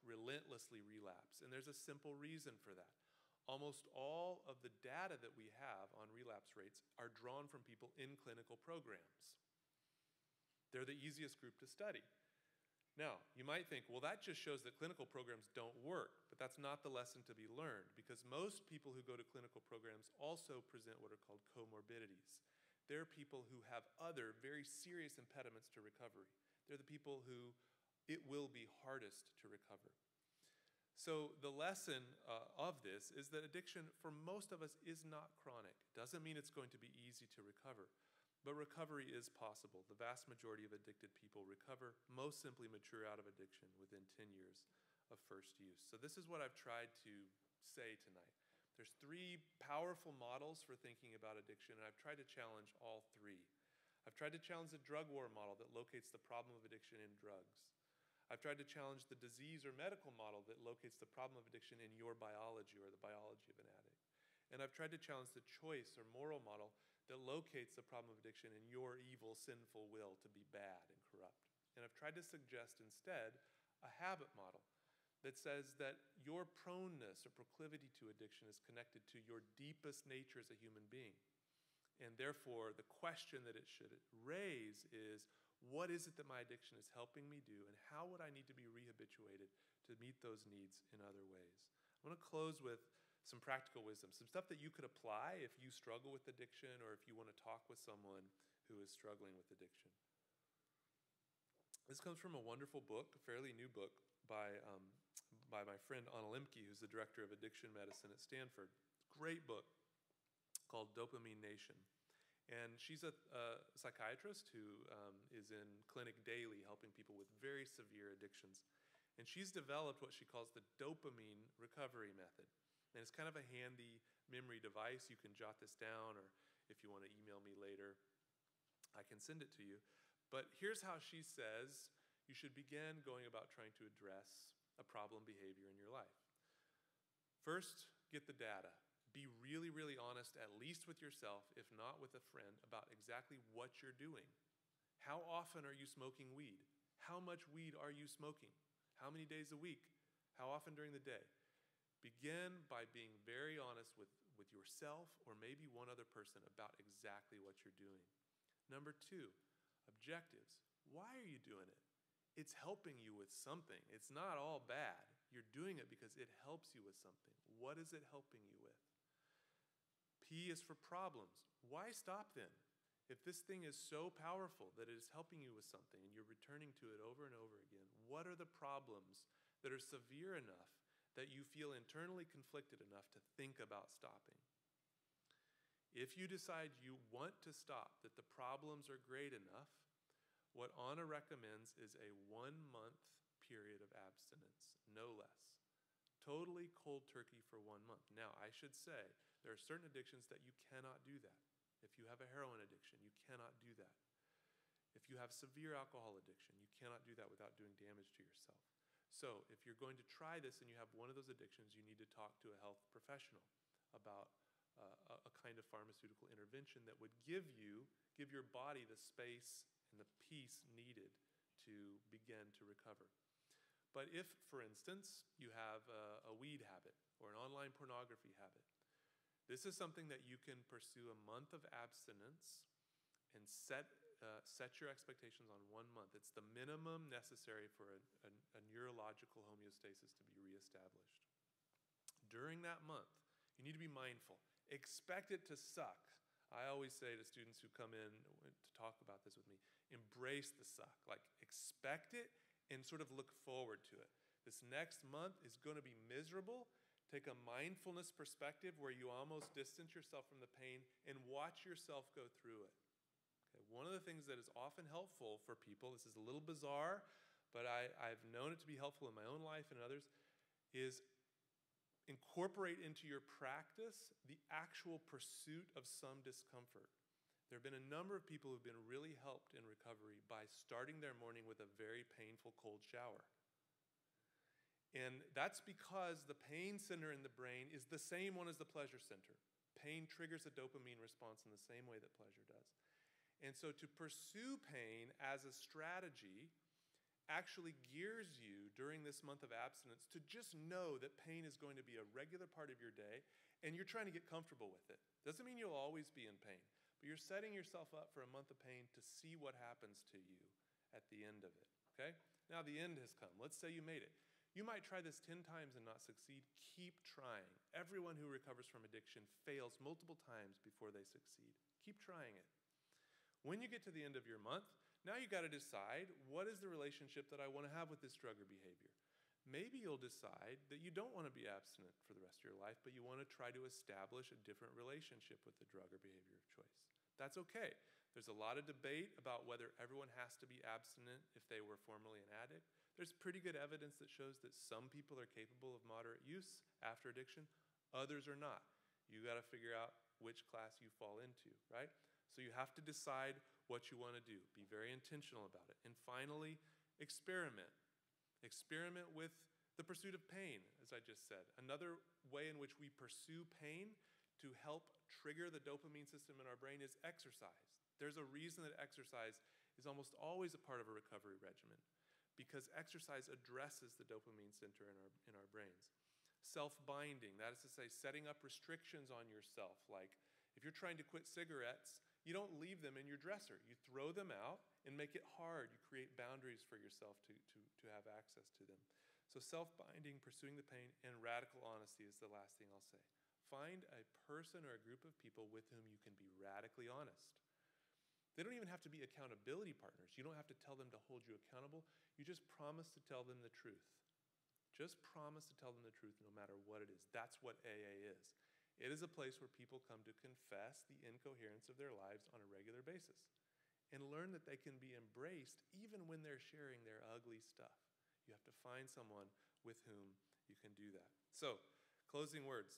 relentlessly relapse. And there's a simple reason for that. Almost all of the data that we have on relapse rates are drawn from people in clinical programs. They're the easiest group to study. Now, you might think, well, that just shows that clinical programs don't work, but that's not the lesson to be learned, because most people who go to clinical programs also present what are called comorbidities. They're people who have other very serious impediments to recovery. They're the people who it will be hardest to recover. So the lesson uh, of this is that addiction for most of us is not chronic. Doesn't mean it's going to be easy to recover, but recovery is possible. The vast majority of addicted people recover, most simply mature out of addiction within ten years of first use. So this is what I've tried to say tonight. There's three powerful models for thinking about addiction, and I've tried to challenge all three. I've tried to challenge the drug war model that locates the problem of addiction in drugs. I've tried to challenge the disease or medical model that locates the problem of addiction in your biology or the biology of an addict. And I've tried to challenge the choice or moral model that locates the problem of addiction in your evil, sinful will to be bad and corrupt. And I've tried to suggest instead a habit model that says that your proneness or proclivity to addiction is connected to your deepest nature as a human being. And therefore, the question that it should raise is, what is it that my addiction is helping me do, and how would I need to be rehabilitated to meet those needs in other ways? I want to close with some practical wisdom, some stuff that you could apply if you struggle with addiction or if you want to talk with someone who is struggling with addiction. This comes from a wonderful book, a fairly new book, by, um, by my friend Anna Lemke, who's the director of addiction medicine at Stanford. Great book called Dopamine Nation. And she's a, a psychiatrist who um, is in clinic daily helping people with very severe addictions. And she's developed what she calls the dopamine recovery method. And it's kind of a handy memory device. You can jot this down, or if you want to email me later, I can send it to you. But here's how she says you should begin going about trying to address a problem behavior in your life. First, get the data. Be really, really honest, at least with yourself, if not with a friend, about exactly what you're doing. How often are you smoking weed? How much weed are you smoking? How many days a week? How often during the day? Begin by being very honest with, with yourself or maybe one other person about exactly what you're doing. Number two, objectives. Why are you doing it? It's helping you with something. It's not all bad. You're doing it because it helps you with something. What is it helping you with? P is for problems. Why stop then? If this thing is so powerful that it is helping you with something and you're returning to it over and over again, what are the problems that are severe enough that you feel internally conflicted enough to think about stopping? If you decide you want to stop, that the problems are great enough, what Anna recommends is a one-month period of abstinence, no less. Totally cold turkey for one month. Now, I should say, there are certain addictions that you cannot do that. If you have a heroin addiction, you cannot do that. If you have severe alcohol addiction, you cannot do that without doing damage to yourself. So if you're going to try this and you have one of those addictions, you need to talk to a health professional about uh, a, a kind of pharmaceutical intervention that would give you, give your body the space and the peace needed to begin to recover. But if, for instance, you have a, a weed habit or an online pornography habit, this is something that you can pursue a month of abstinence and set, uh, set your expectations on one month. It's the minimum necessary for a, a, a neurological homeostasis to be reestablished. During that month, you need to be mindful. Expect it to suck. I always say to students who come in to talk about this with me, embrace the suck. Like, expect it and sort of look forward to it. This next month is going to be miserable. Take a mindfulness perspective where you almost distance yourself from the pain and watch yourself go through it. Okay, one of the things that is often helpful for people, this is a little bizarre, but I, I've known it to be helpful in my own life and others, is incorporate into your practice the actual pursuit of some discomfort. There have been a number of people who have been really helped in recovery by starting their morning with a very painful cold shower. And that's because the pain center in the brain is the same one as the pleasure center. Pain triggers a dopamine response in the same way that pleasure does. And so to pursue pain as a strategy, actually gears you during this month of abstinence to just know that pain is going to be a regular part of your day, and you're trying to get comfortable with it. Doesn't mean you'll always be in pain, but you're setting yourself up for a month of pain to see what happens to you at the end of it, okay? Now the end has come. Let's say you made it. You might try this ten times and not succeed. Keep trying. Everyone who recovers from addiction fails multiple times before they succeed. Keep trying it. When you get to the end of your month, now you got to decide, what is the relationship that I want to have with this drug or behavior? Maybe you'll decide that you don't want to be abstinent for the rest of your life, but you want to try to establish a different relationship with the drug or behavior of choice. That's okay. There's a lot of debate about whether everyone has to be abstinent if they were formerly an addict. There's pretty good evidence that shows that some people are capable of moderate use after addiction, others are not. You got to figure out which class you fall into, right? So you have to decide what you want to do. Be very intentional about it. And finally, experiment. Experiment with the pursuit of pain, as I just said. Another way in which we pursue pain to help trigger the dopamine system in our brain is exercise. There's a reason that exercise is almost always a part of a recovery regimen, because exercise addresses the dopamine center in our, in our brains. Self-binding, that is to say, setting up restrictions on yourself. Like, if you're trying to quit cigarettes, you don't leave them in your dresser. You throw them out and make it hard. You create boundaries for yourself to, to, to have access to them. So self-binding, pursuing the pain, and radical honesty is the last thing I'll say. Find a person or a group of people with whom you can be radically honest. They don't even have to be accountability partners. You don't have to tell them to hold you accountable. You just promise to tell them the truth. Just promise to tell them the truth no matter what it is. That's what A A is. It is a place where people come to confess the incoherence of their lives on a regular basis and learn that they can be embraced even when they're sharing their ugly stuff. You have to find someone with whom you can do that. So, closing words.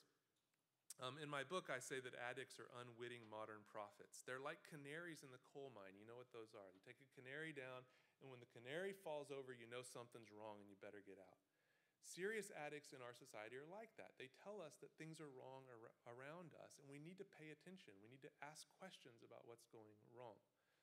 Um, in my book, I say that addicts are unwitting modern prophets. They're like canaries in the coal mine. You know what those are. You take a canary down, and when the canary falls over, you know something's wrong and you better get out. Serious addicts in our society are like that. They tell us that things are wrong ar- around us, and we need to pay attention. We need to ask questions about what's going wrong.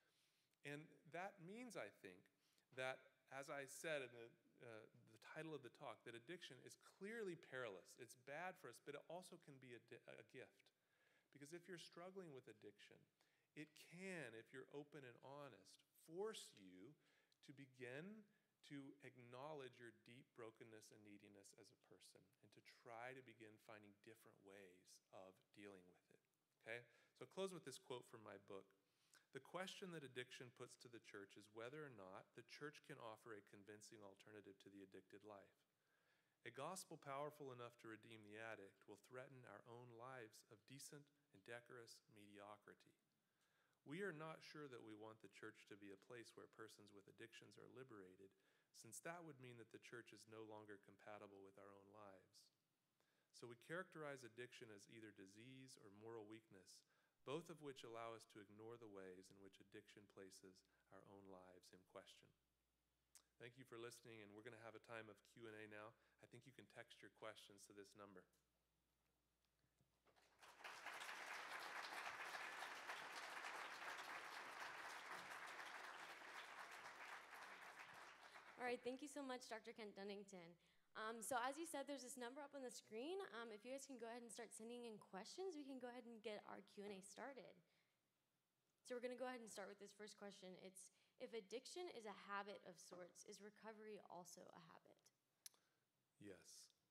And that means, I think, that, as I said in the, uh, the title of the talk, that addiction is clearly perilous. It's bad for us, but it also can be a, di- a gift. Because if you're struggling with addiction, it can, if you're open and honest, force you to begin to acknowledge your deep brokenness and neediness as a person and to try to begin finding different ways of dealing with it. Okay? So I'll close with this quote from my book. The question that addiction puts to the church is whether or not the church can offer a convincing alternative to the addicted life. A gospel powerful enough to redeem the addict will threaten our own lives of decent and decorous mediocrity. We are not sure that we want the church to be a place where persons with addictions are liberated, since that would mean that the church is no longer compatible with our own lives. So we characterize addiction as either disease or moral weakness, both of which allow us to ignore the ways in which addiction places our own lives in question. Thank you for listening, and we're going to have a time of Q and A now. I think you can text your questions to this number. All right, thank you so much, Doctor Kent Dunnington. Um, so as you said, there's this number up on the screen. Um, if you guys can go ahead and start sending in questions, we can go ahead and get our Q and A started. So we're going to go ahead and start with this first question. It's, if addiction is a habit of sorts, is recovery also a habit? Yes.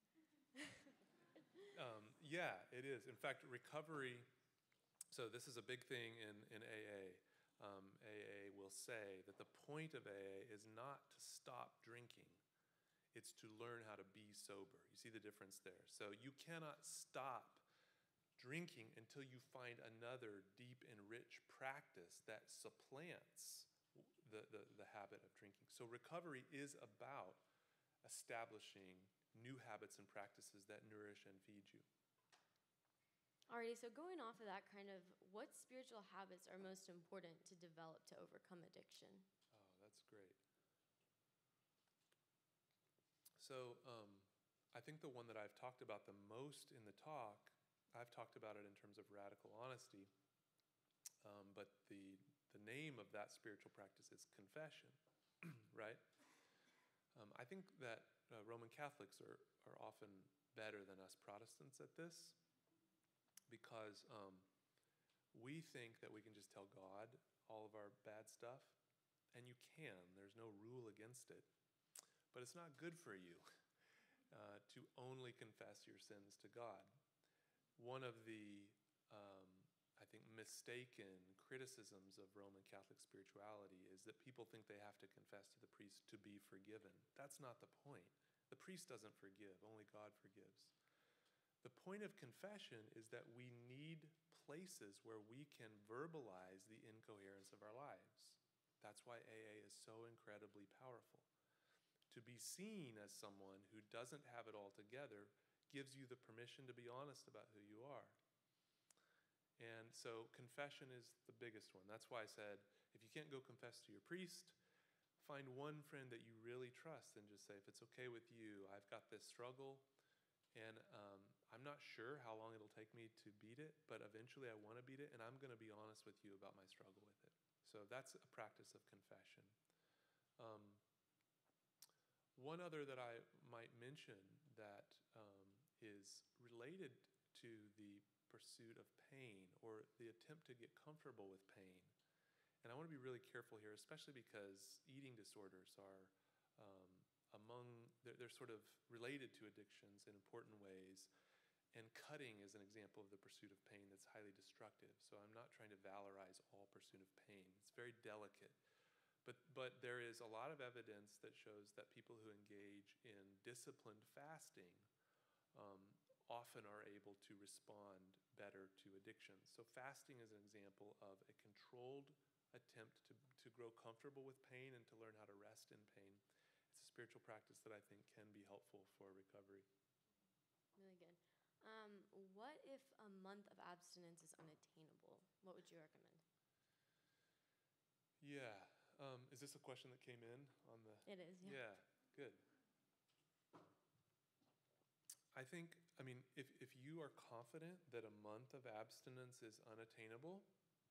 um, yeah, it is. In fact, recovery, so this is a big thing in, in A A. Um, A A will say that the point of A A is not to stop drinking. It's to learn how to be sober. You see the difference there. So you cannot stop drinking until you find another deep and rich practice that supplants the, the, the habit of drinking. So recovery is about establishing new habits and practices that nourish and feed you. Alrighty, so going off of that kind of, what spiritual habits are most important to develop to overcome addiction? Oh, that's great. So um, I think the one that I've talked about the most in the talk, I've talked about it in terms of radical honesty, um, but the, the name of that spiritual practice is confession, right? Um, I think that uh, Roman Catholics are, are often better than us Protestants at this because um, we think that we can just tell God all of our bad stuff, and you can. There's no rule against it. But it's not good for you uh, to only confess your sins to God. One of the, um, I think, mistaken criticisms of Roman Catholic spirituality is that people think they have to confess to the priest to be forgiven. That's not the point. The priest doesn't forgive, only God forgives. The point of confession is that we need places where we can verbalize the incoherence of our lives. That's why A A is so incredibly powerful. To be seen as someone who doesn't have it all together gives you the permission to be honest about who you are. And so confession is the biggest one. That's why I said, if you can't go confess to your priest, find one friend that you really trust and just say, if it's okay with you, I've got this struggle, and um, I'm not sure how long it'll take me to beat it, but eventually I want to beat it, and I'm going to be honest with you about my struggle with it. So that's a practice of confession. Um, one other that I might mention that um, is related to the pursuit of pain or the attempt to get comfortable with pain. And I want to be really careful here, especially because eating disorders are um, among, they're, they're sort of related to addictions in important ways. And cutting is an example of the pursuit of pain that's highly destructive. So I'm not trying to valorize all pursuit of pain. It's very delicate. But, but there is a lot of evidence that shows that people who engage in disciplined fasting um, often are able to respond better to addictions. So fasting is an example of a controlled attempt to, to grow comfortable with pain and to learn how to rest in pain. It's a spiritual practice that I think can be helpful for recovery. Really good. Um, what if a month of abstinence is unattainable? What would you recommend? Yeah. Um, is this a question that came in on the? It is, yeah. Yeah, good. I think, I mean, if, if you are confident that a month of abstinence is unattainable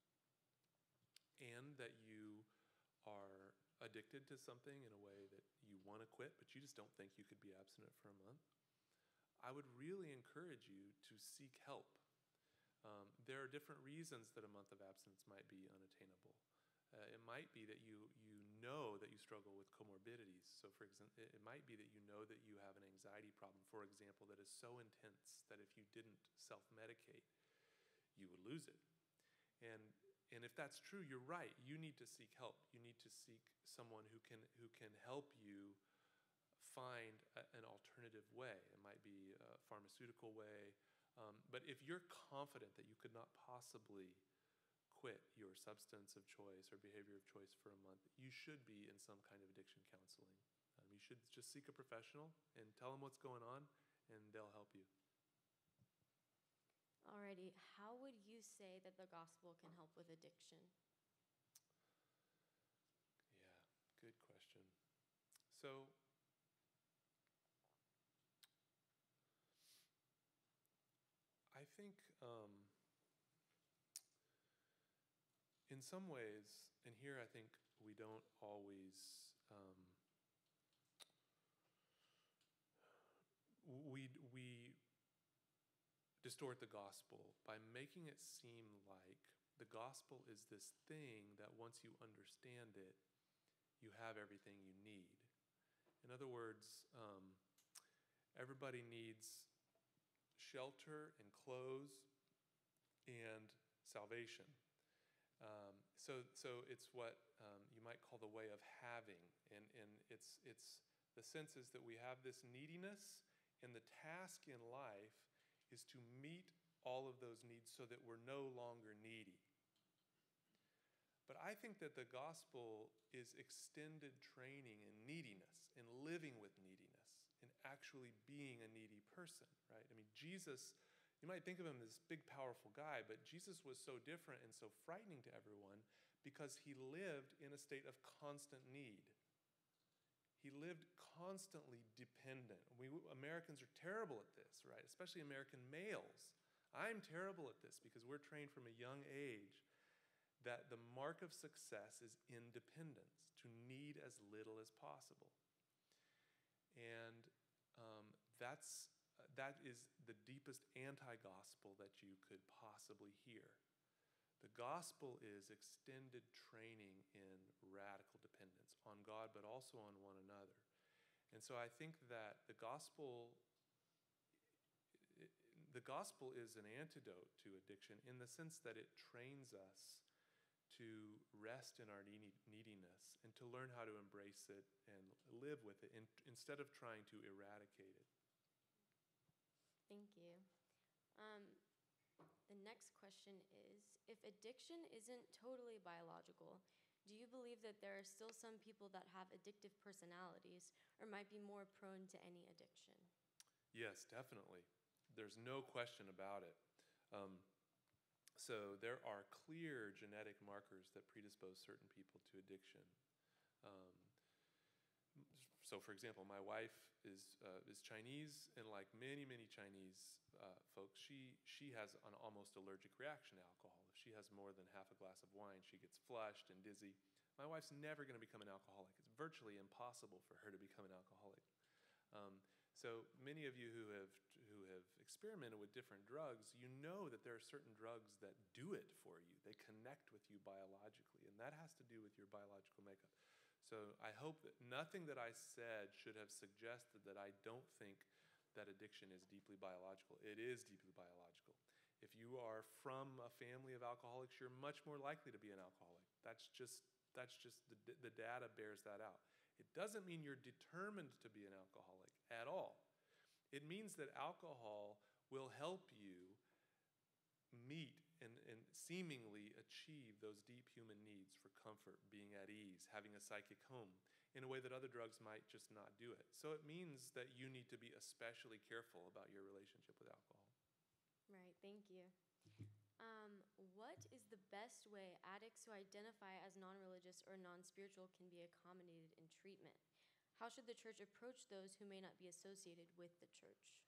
and that you are addicted to something in a way that you want to quit, but you just don't think you could be abstinent for a month, I would really encourage you to seek help. Um, there are different reasons that a month of abstinence might be unattainable. Uh, it might be that you, you know that you struggle with comorbidities. So for example, it might be that you know that you have an anxiety problem, for example, that is so intense that if you didn't self-medicate, you would lose it. And, and if that's true, you're right. You need to seek help. You need to seek someone who can, who can help you find a, an alternative way. It might be a pharmaceutical way. Um, but if you're confident that you could not possibly quit your substance of choice or behavior of choice for a month, you should be in some kind of addiction counseling. Um, you should just seek a professional and tell them what's going on, and they'll help you. Alrighty, how would you say that the gospel can help with addiction? Yeah, good question. So, I think um, in some ways, and here I think we don't always, um, we, we distort the gospel by making it seem like the gospel is this thing that once you understand it, you have everything you need. In other words, um, everybody needs shelter and clothes and salvation. Um, so, so it's what um, you might call the way of having, and, and it's, it's the sense is that we have this neediness, and the task in life is to meet all of those needs so that we're no longer needy. But I think that the gospel is extended training in neediness, in living with neediness, in actually being a needy person, right? I mean, Jesus, you might think of him as this big, powerful guy, but Jesus was so different and so frightening to everyone because he lived in a state of constant need. He lived constantly dependent. We Americans are terrible at this, right? Especially American males. I'm terrible at this because we're trained from a young age that the mark of success is independence, to need as little as possible. And um, that's, that is the deepest anti-gospel that you could possibly hear. The gospel is extended training in radical dependence on God, but also on one another. And so I think that the gospel, the gospel is an antidote to addiction in the sense that it trains us to rest in our neediness and to learn how to embrace it and live with it in, instead of trying to eradicate it. Thank you. Um, the next question is, if addiction isn't totally biological, do you believe that there are still some people that have addictive personalities or might be more prone to any addiction? Yes, definitely. There's no question about it. Um, so there are clear genetic markers that predispose certain people to addiction. Um, so, for example, my wife is uh, is Chinese, and like many, many Chinese uh, folks, she she has an almost allergic reaction to alcohol. If she has more than half a glass of wine, she gets flushed and dizzy. My wife's never going to become an alcoholic. It's virtually impossible for her to become an alcoholic. Um, so many of you who have who have experimented with different drugs, you know that there are certain drugs that do it for you. They connect with you biologically, and that has to do with your biological makeup. So I hope that nothing that I said should have suggested that I don't think that addiction is deeply biological. It is deeply biological. If you are from a family of alcoholics, you're much more likely to be an alcoholic. That's just that's just the, the data bears that out. It doesn't mean you're determined to be an alcoholic at all. It means that alcohol will help you meet and, and seemingly achieve those deep human needs for comfort, being at ease, having a psychic home, in a way that other drugs might just not do it. So it means that you need to be especially careful about your relationship with alcohol. Right, thank you. Um, what is the best way addicts who identify as non-religious or non-spiritual can be accommodated in treatment? How should the church approach those who may not be associated with the church?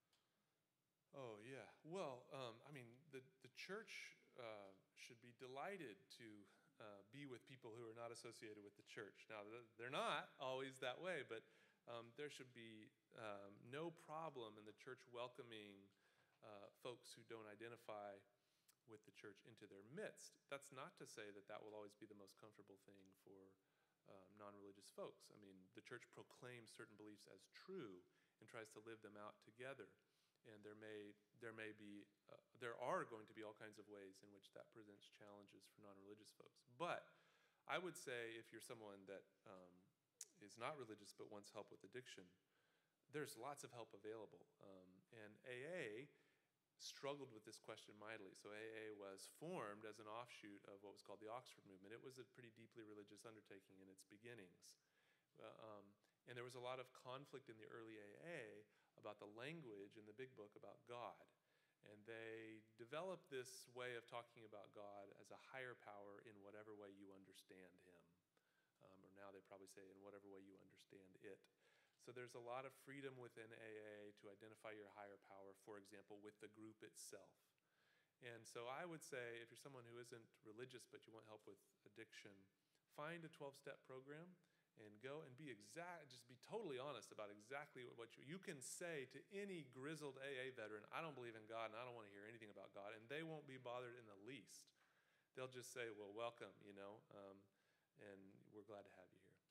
Oh, yeah. Well, um, I mean, the, the church uh, should be delighted to uh, be with people who are not associated with the church. Now, they're not always that way, but um, there should be um, no problem in the church welcoming uh, folks who don't identify with the church into their midst. That's not to say that that will always be the most comfortable thing for um, non-religious folks. I mean, the church proclaims certain beliefs as true and tries to live them out together. And there may there may be uh, there are going to be all kinds of ways in which that presents challenges for non-religious folks. But I would say if you're someone that um, is not religious but wants help with addiction, there's lots of help available. Um, and A A struggled with this question mightily. So A A was formed as an offshoot of what was called the Oxford Movement. It was a pretty deeply religious undertaking in its beginnings. Uh, um, and there was a lot of conflict in the early A A about the language in the big book about God. And they developed this way of talking about God as a higher power in whatever way you understand him. Um, or now they probably say in whatever way you understand it. So there's a lot of freedom within A A to identify your higher power, for example, with the group itself. And so I would say if you're someone who isn't religious but you want help with addiction, find a twelve-step program and go and be exact, just be totally honest about exactly what you, you can say to any grizzled A A veteran, I don't believe in God and I don't want to hear anything about God, and they won't be bothered in the least. They'll just say, well, welcome, you know, um, and we're glad to have you here.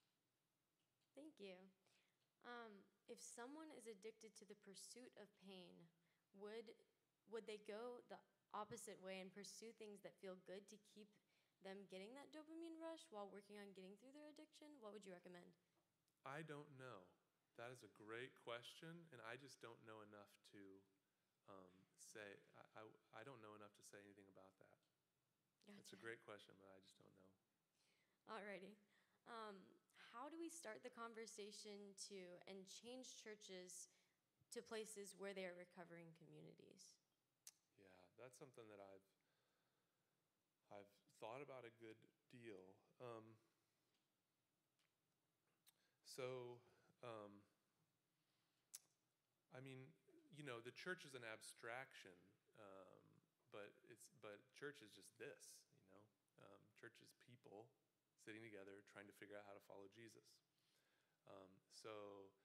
Thank you. Um, if someone is addicted to the pursuit of pain, would would they go the opposite way and pursue things that feel good to keep them getting that dopamine rush while working on getting through their addiction? What would you recommend? I don't know. That is a great question, and I just don't know enough to um, say, I, I, I don't know enough to say anything about that. Gotcha. It's a great question, but I just don't know. Alrighty. Um, how do we start the conversation to and change churches to places where they are recovering communities? Yeah, that's something that I've I've thought about a good deal. Um, so, um, I mean, you know, the church is an abstraction, um, but it's but church is just this, you know. Um, church is people sitting together trying to figure out how to follow Jesus. Um, so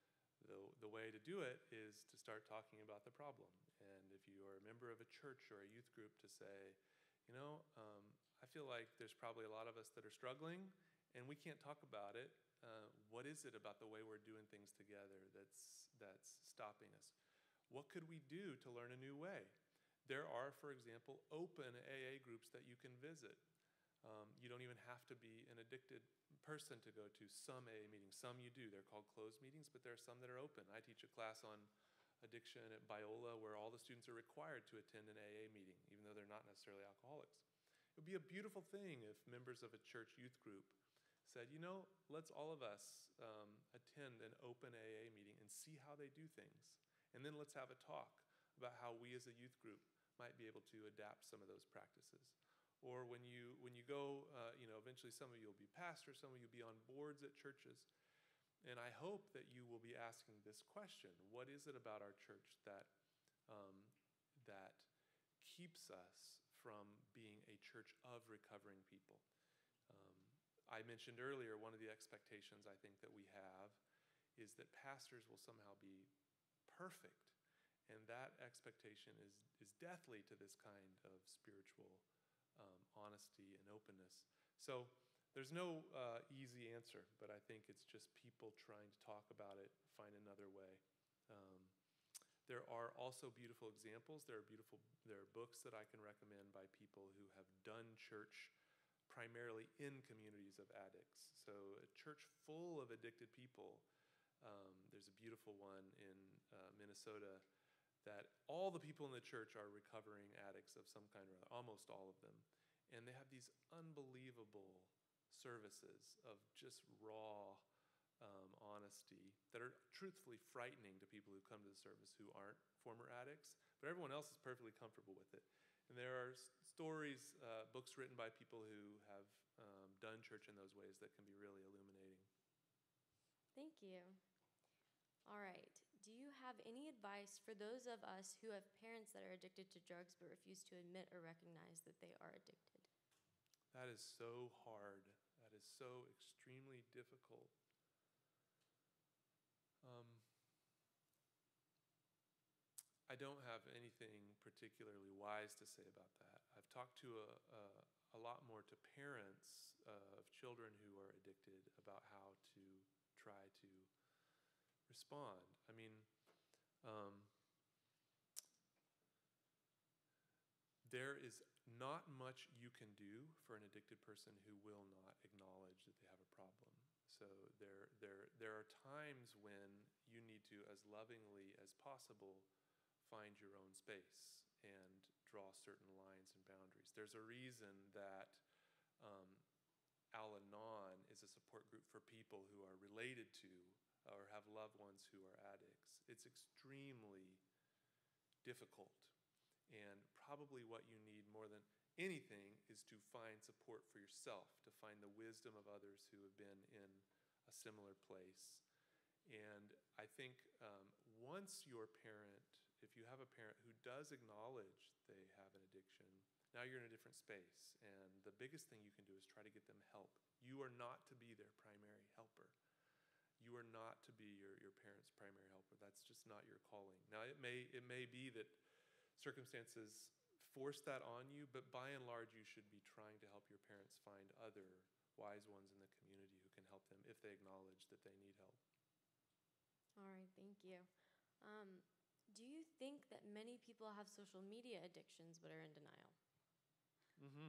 The, the way to do it is to start talking about the problem. And if you are a member of a church or a youth group, to say, you know, um, I feel like there's probably a lot of us that are struggling and we can't talk about it. Uh, what is it about the way we're doing things together that's, that's stopping us? What could we do to learn a new way? There are, for example, open A A groups that you can visit. Um, you don't even have to be an addicted person to go to some A A meetings. Some you do. They're called closed meetings, but there are some that are open. I teach a class on addiction at Biola where all the students are required to attend an A A meeting, even though they're not necessarily alcoholics. It would be a beautiful thing if members of a church youth group said, you know, let's all of us um, attend an open A A meeting and see how they do things. And then let's have a talk about how we as a youth group might be able to adapt some of those practices. Or when you, when you go, uh, you know, eventually some of you will be pastors, some of you will be on boards at churches. And I hope that you will be asking this question: what is it about our church that, um, that keeps us from being a church of recovering people? Um, I mentioned earlier, one of the expectations I think that we have is that pastors will somehow be perfect. And that expectation is, is deathly to this kind of spiritual um, honesty and openness. So there's no uh, easy answer, but I think it's just people trying to talk about it, find another way. Um, there are also beautiful examples. There are beautiful, there are books that I can recommend by people who have done church primarily in communities of addicts. So a church full of addicted people. Um, there's a beautiful one in uh, Minnesota that all the people in the church are recovering addicts of some kind or other, almost all of them. And they have these unbelievable services of just raw um, honesty that are truthfully frightening to people who come to the service who aren't former addicts, but everyone else is perfectly comfortable with it. And there are s- stories, uh, books written by people who have um, done church in those ways that can be really illuminating. Thank you. All right. Do you have any advice for those of us who have parents that are addicted to drugs but refuse to admit or recognize that they are addicted? That is so hard. That is so extremely difficult. Um, I don't have anything particularly wise to say about that. I've talked to a, a, a lot more to parents uh, of children who are addicted about how to try to respond. I mean, um, there is not much you can do for an addicted person who will not acknowledge that they have a problem. So there, there, there are times when you need to, as lovingly as possible, find your own space and draw certain lines and boundaries. There's a reason that um, Al-Anon is a support group for people who are related to or have loved ones who are addicts. It's extremely difficult. And probably what you need more than anything is to find support for yourself, to find the wisdom of others who have been in a similar place. And I think um, once your parent, if you have a parent who does acknowledge they have an addiction, now you're in a different space. And the biggest thing you can do is try to get them help. You are not to be their primary helper. You are not to be your, your parent's primary helper. That's just not your calling. Now, it may, it may be that circumstances force that on you, but by and large, you should be trying to help your parents find other wise ones in the community who can help them if they acknowledge that they need help. All right, thank you. Um, do you think that many people have social media addictions but are in denial? Mm-hmm.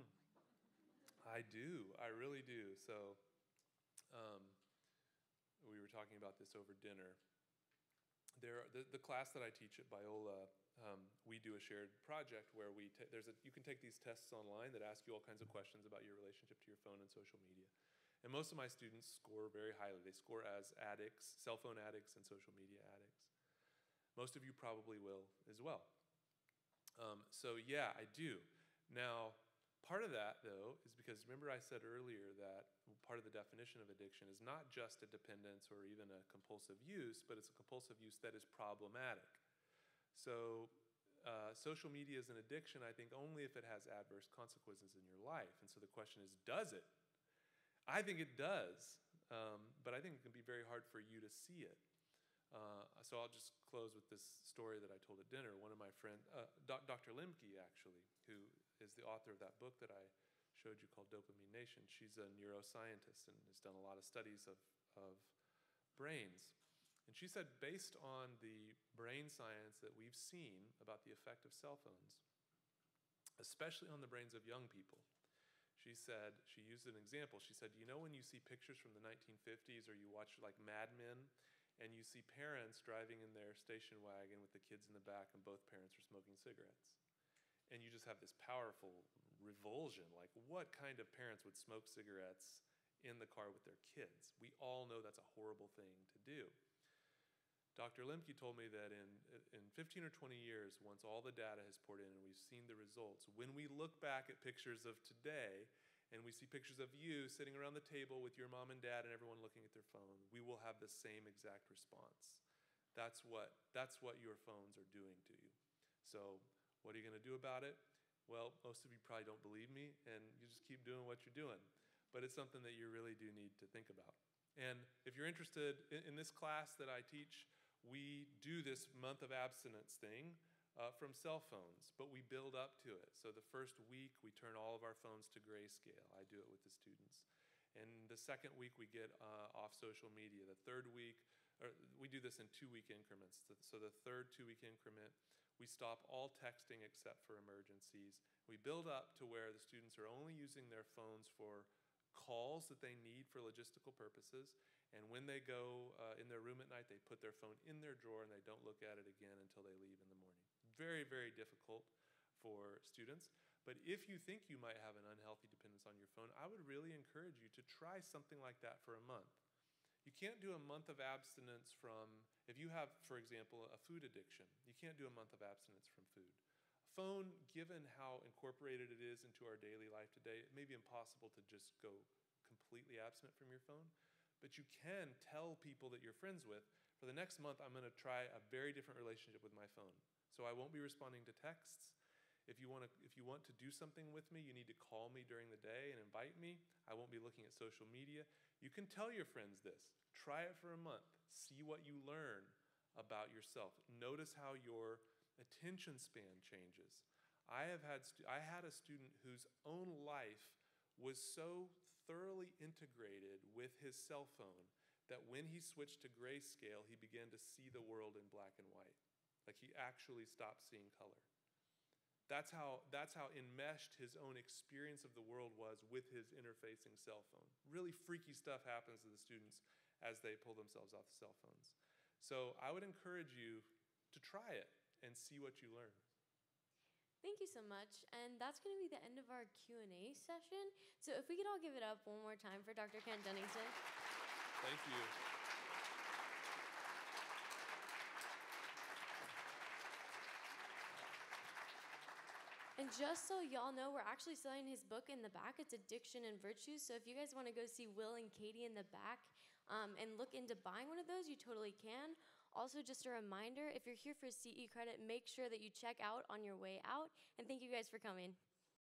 I do. I really do. So um, we were talking about this over dinner. There, the, the class that I teach at Biola, um, we do a shared project where we ta- there's a, you can take these tests online that ask you all kinds of questions about your relationship to your phone and social media. And most of my students score very highly. They score as addicts, cell phone addicts, and social media addicts. Most of you probably will as well. Um, so yeah, I do. Now, part of that, though, is because remember I said earlier that part of the definition of addiction is not just a dependence or even a compulsive use, but it's a compulsive use that is problematic. So uh, social media is an addiction, I think, only if it has adverse consequences in your life. And so the question is, does it? I think it does, um, but I think it can be very hard for you to see it. Uh, so I'll just close with this story that I told at dinner. One of my friends, uh, Doc- Doctor Limke actually, who is the author of that book that I showed you called Dopamine Nation, she's a neuroscientist and has done a lot of studies of, of brains. And she said, based on the brain science that we've seen about the effect of cell phones, especially on the brains of young people, she said, she used an example. She said, you know when you see pictures from the nineteen fifties or you watch like Mad Men, and you see parents driving in their station wagon with the kids in the back and both parents are smoking cigarettes. And you just have this powerful revulsion, like what kind of parents would smoke cigarettes in the car with their kids? We all know that's a horrible thing to do. Doctor Limke told me that in, in fifteen or twenty years, once all the data has poured in and we've seen the results, when we look back at pictures of today and we see pictures of you sitting around the table with your mom and dad and everyone looking at their phone, we will have the same exact response. That's what, that's what your phones are doing to you. So what are you going to do about it? Well, most of you probably don't believe me, and you just keep doing what you're doing. But it's something that you really do need to think about. And if you're interested, in, in this class that I teach, we do this month of abstinence thing uh, from cell phones, but we build up to it. So the first week, we turn all of our phones to grayscale. I do it with the students. And the second week, we get uh, off social media. The third week, or we do this in two-week increments. So the third two-week increment, we stop all texting except for emergencies. We build up to where the students are only using their phones for calls that they need for logistical purposes. And when they go uh, in their room at night, they put their phone in their drawer and they don't look at it again until they leave in the morning. Very, very difficult for students. But if you think you might have an unhealthy dependence on your phone, I would really encourage you to try something like that for a month. You can't do a month of abstinence from, if you have, for example, a food addiction, you can't do a month of abstinence from food. A phone, given how incorporated it is into our daily life today, it may be impossible to just go completely abstinent from your phone. But you can tell people that you're friends with, for the next month, I'm going to try a very different relationship with my phone. So I won't be responding to texts. If you want to, if you want to do something with me, you need to call me during the day and invite me. I won't be looking at social media. You can tell your friends this. Try it for a month. See what you learn about yourself. Notice how your attention span changes. I have had, stu- I had a student whose own life was so thoroughly integrated with his cell phone that when he switched to grayscale, he began to see the world in black and white. Like he actually stopped seeing color. That's how, that's how enmeshed his own experience of the world was with his interfacing cell phone. Really freaky stuff happens to the students as they pull themselves off the cell phones. So I would encourage you to try it and see what you learn. Thank you so much. And that's going to be the end of our Q and A session. So if we could all give it up one more time for Doctor Kent Dunnington. Thank you. And just so y'all know, we're actually selling his book in the back. It's Addiction and Virtues. So if you guys want to go see Will and Katie in the back um, and look into buying one of those, you totally can. Also, just a reminder, if you're here for C E credit, make sure that you check out on your way out. And thank you guys for coming.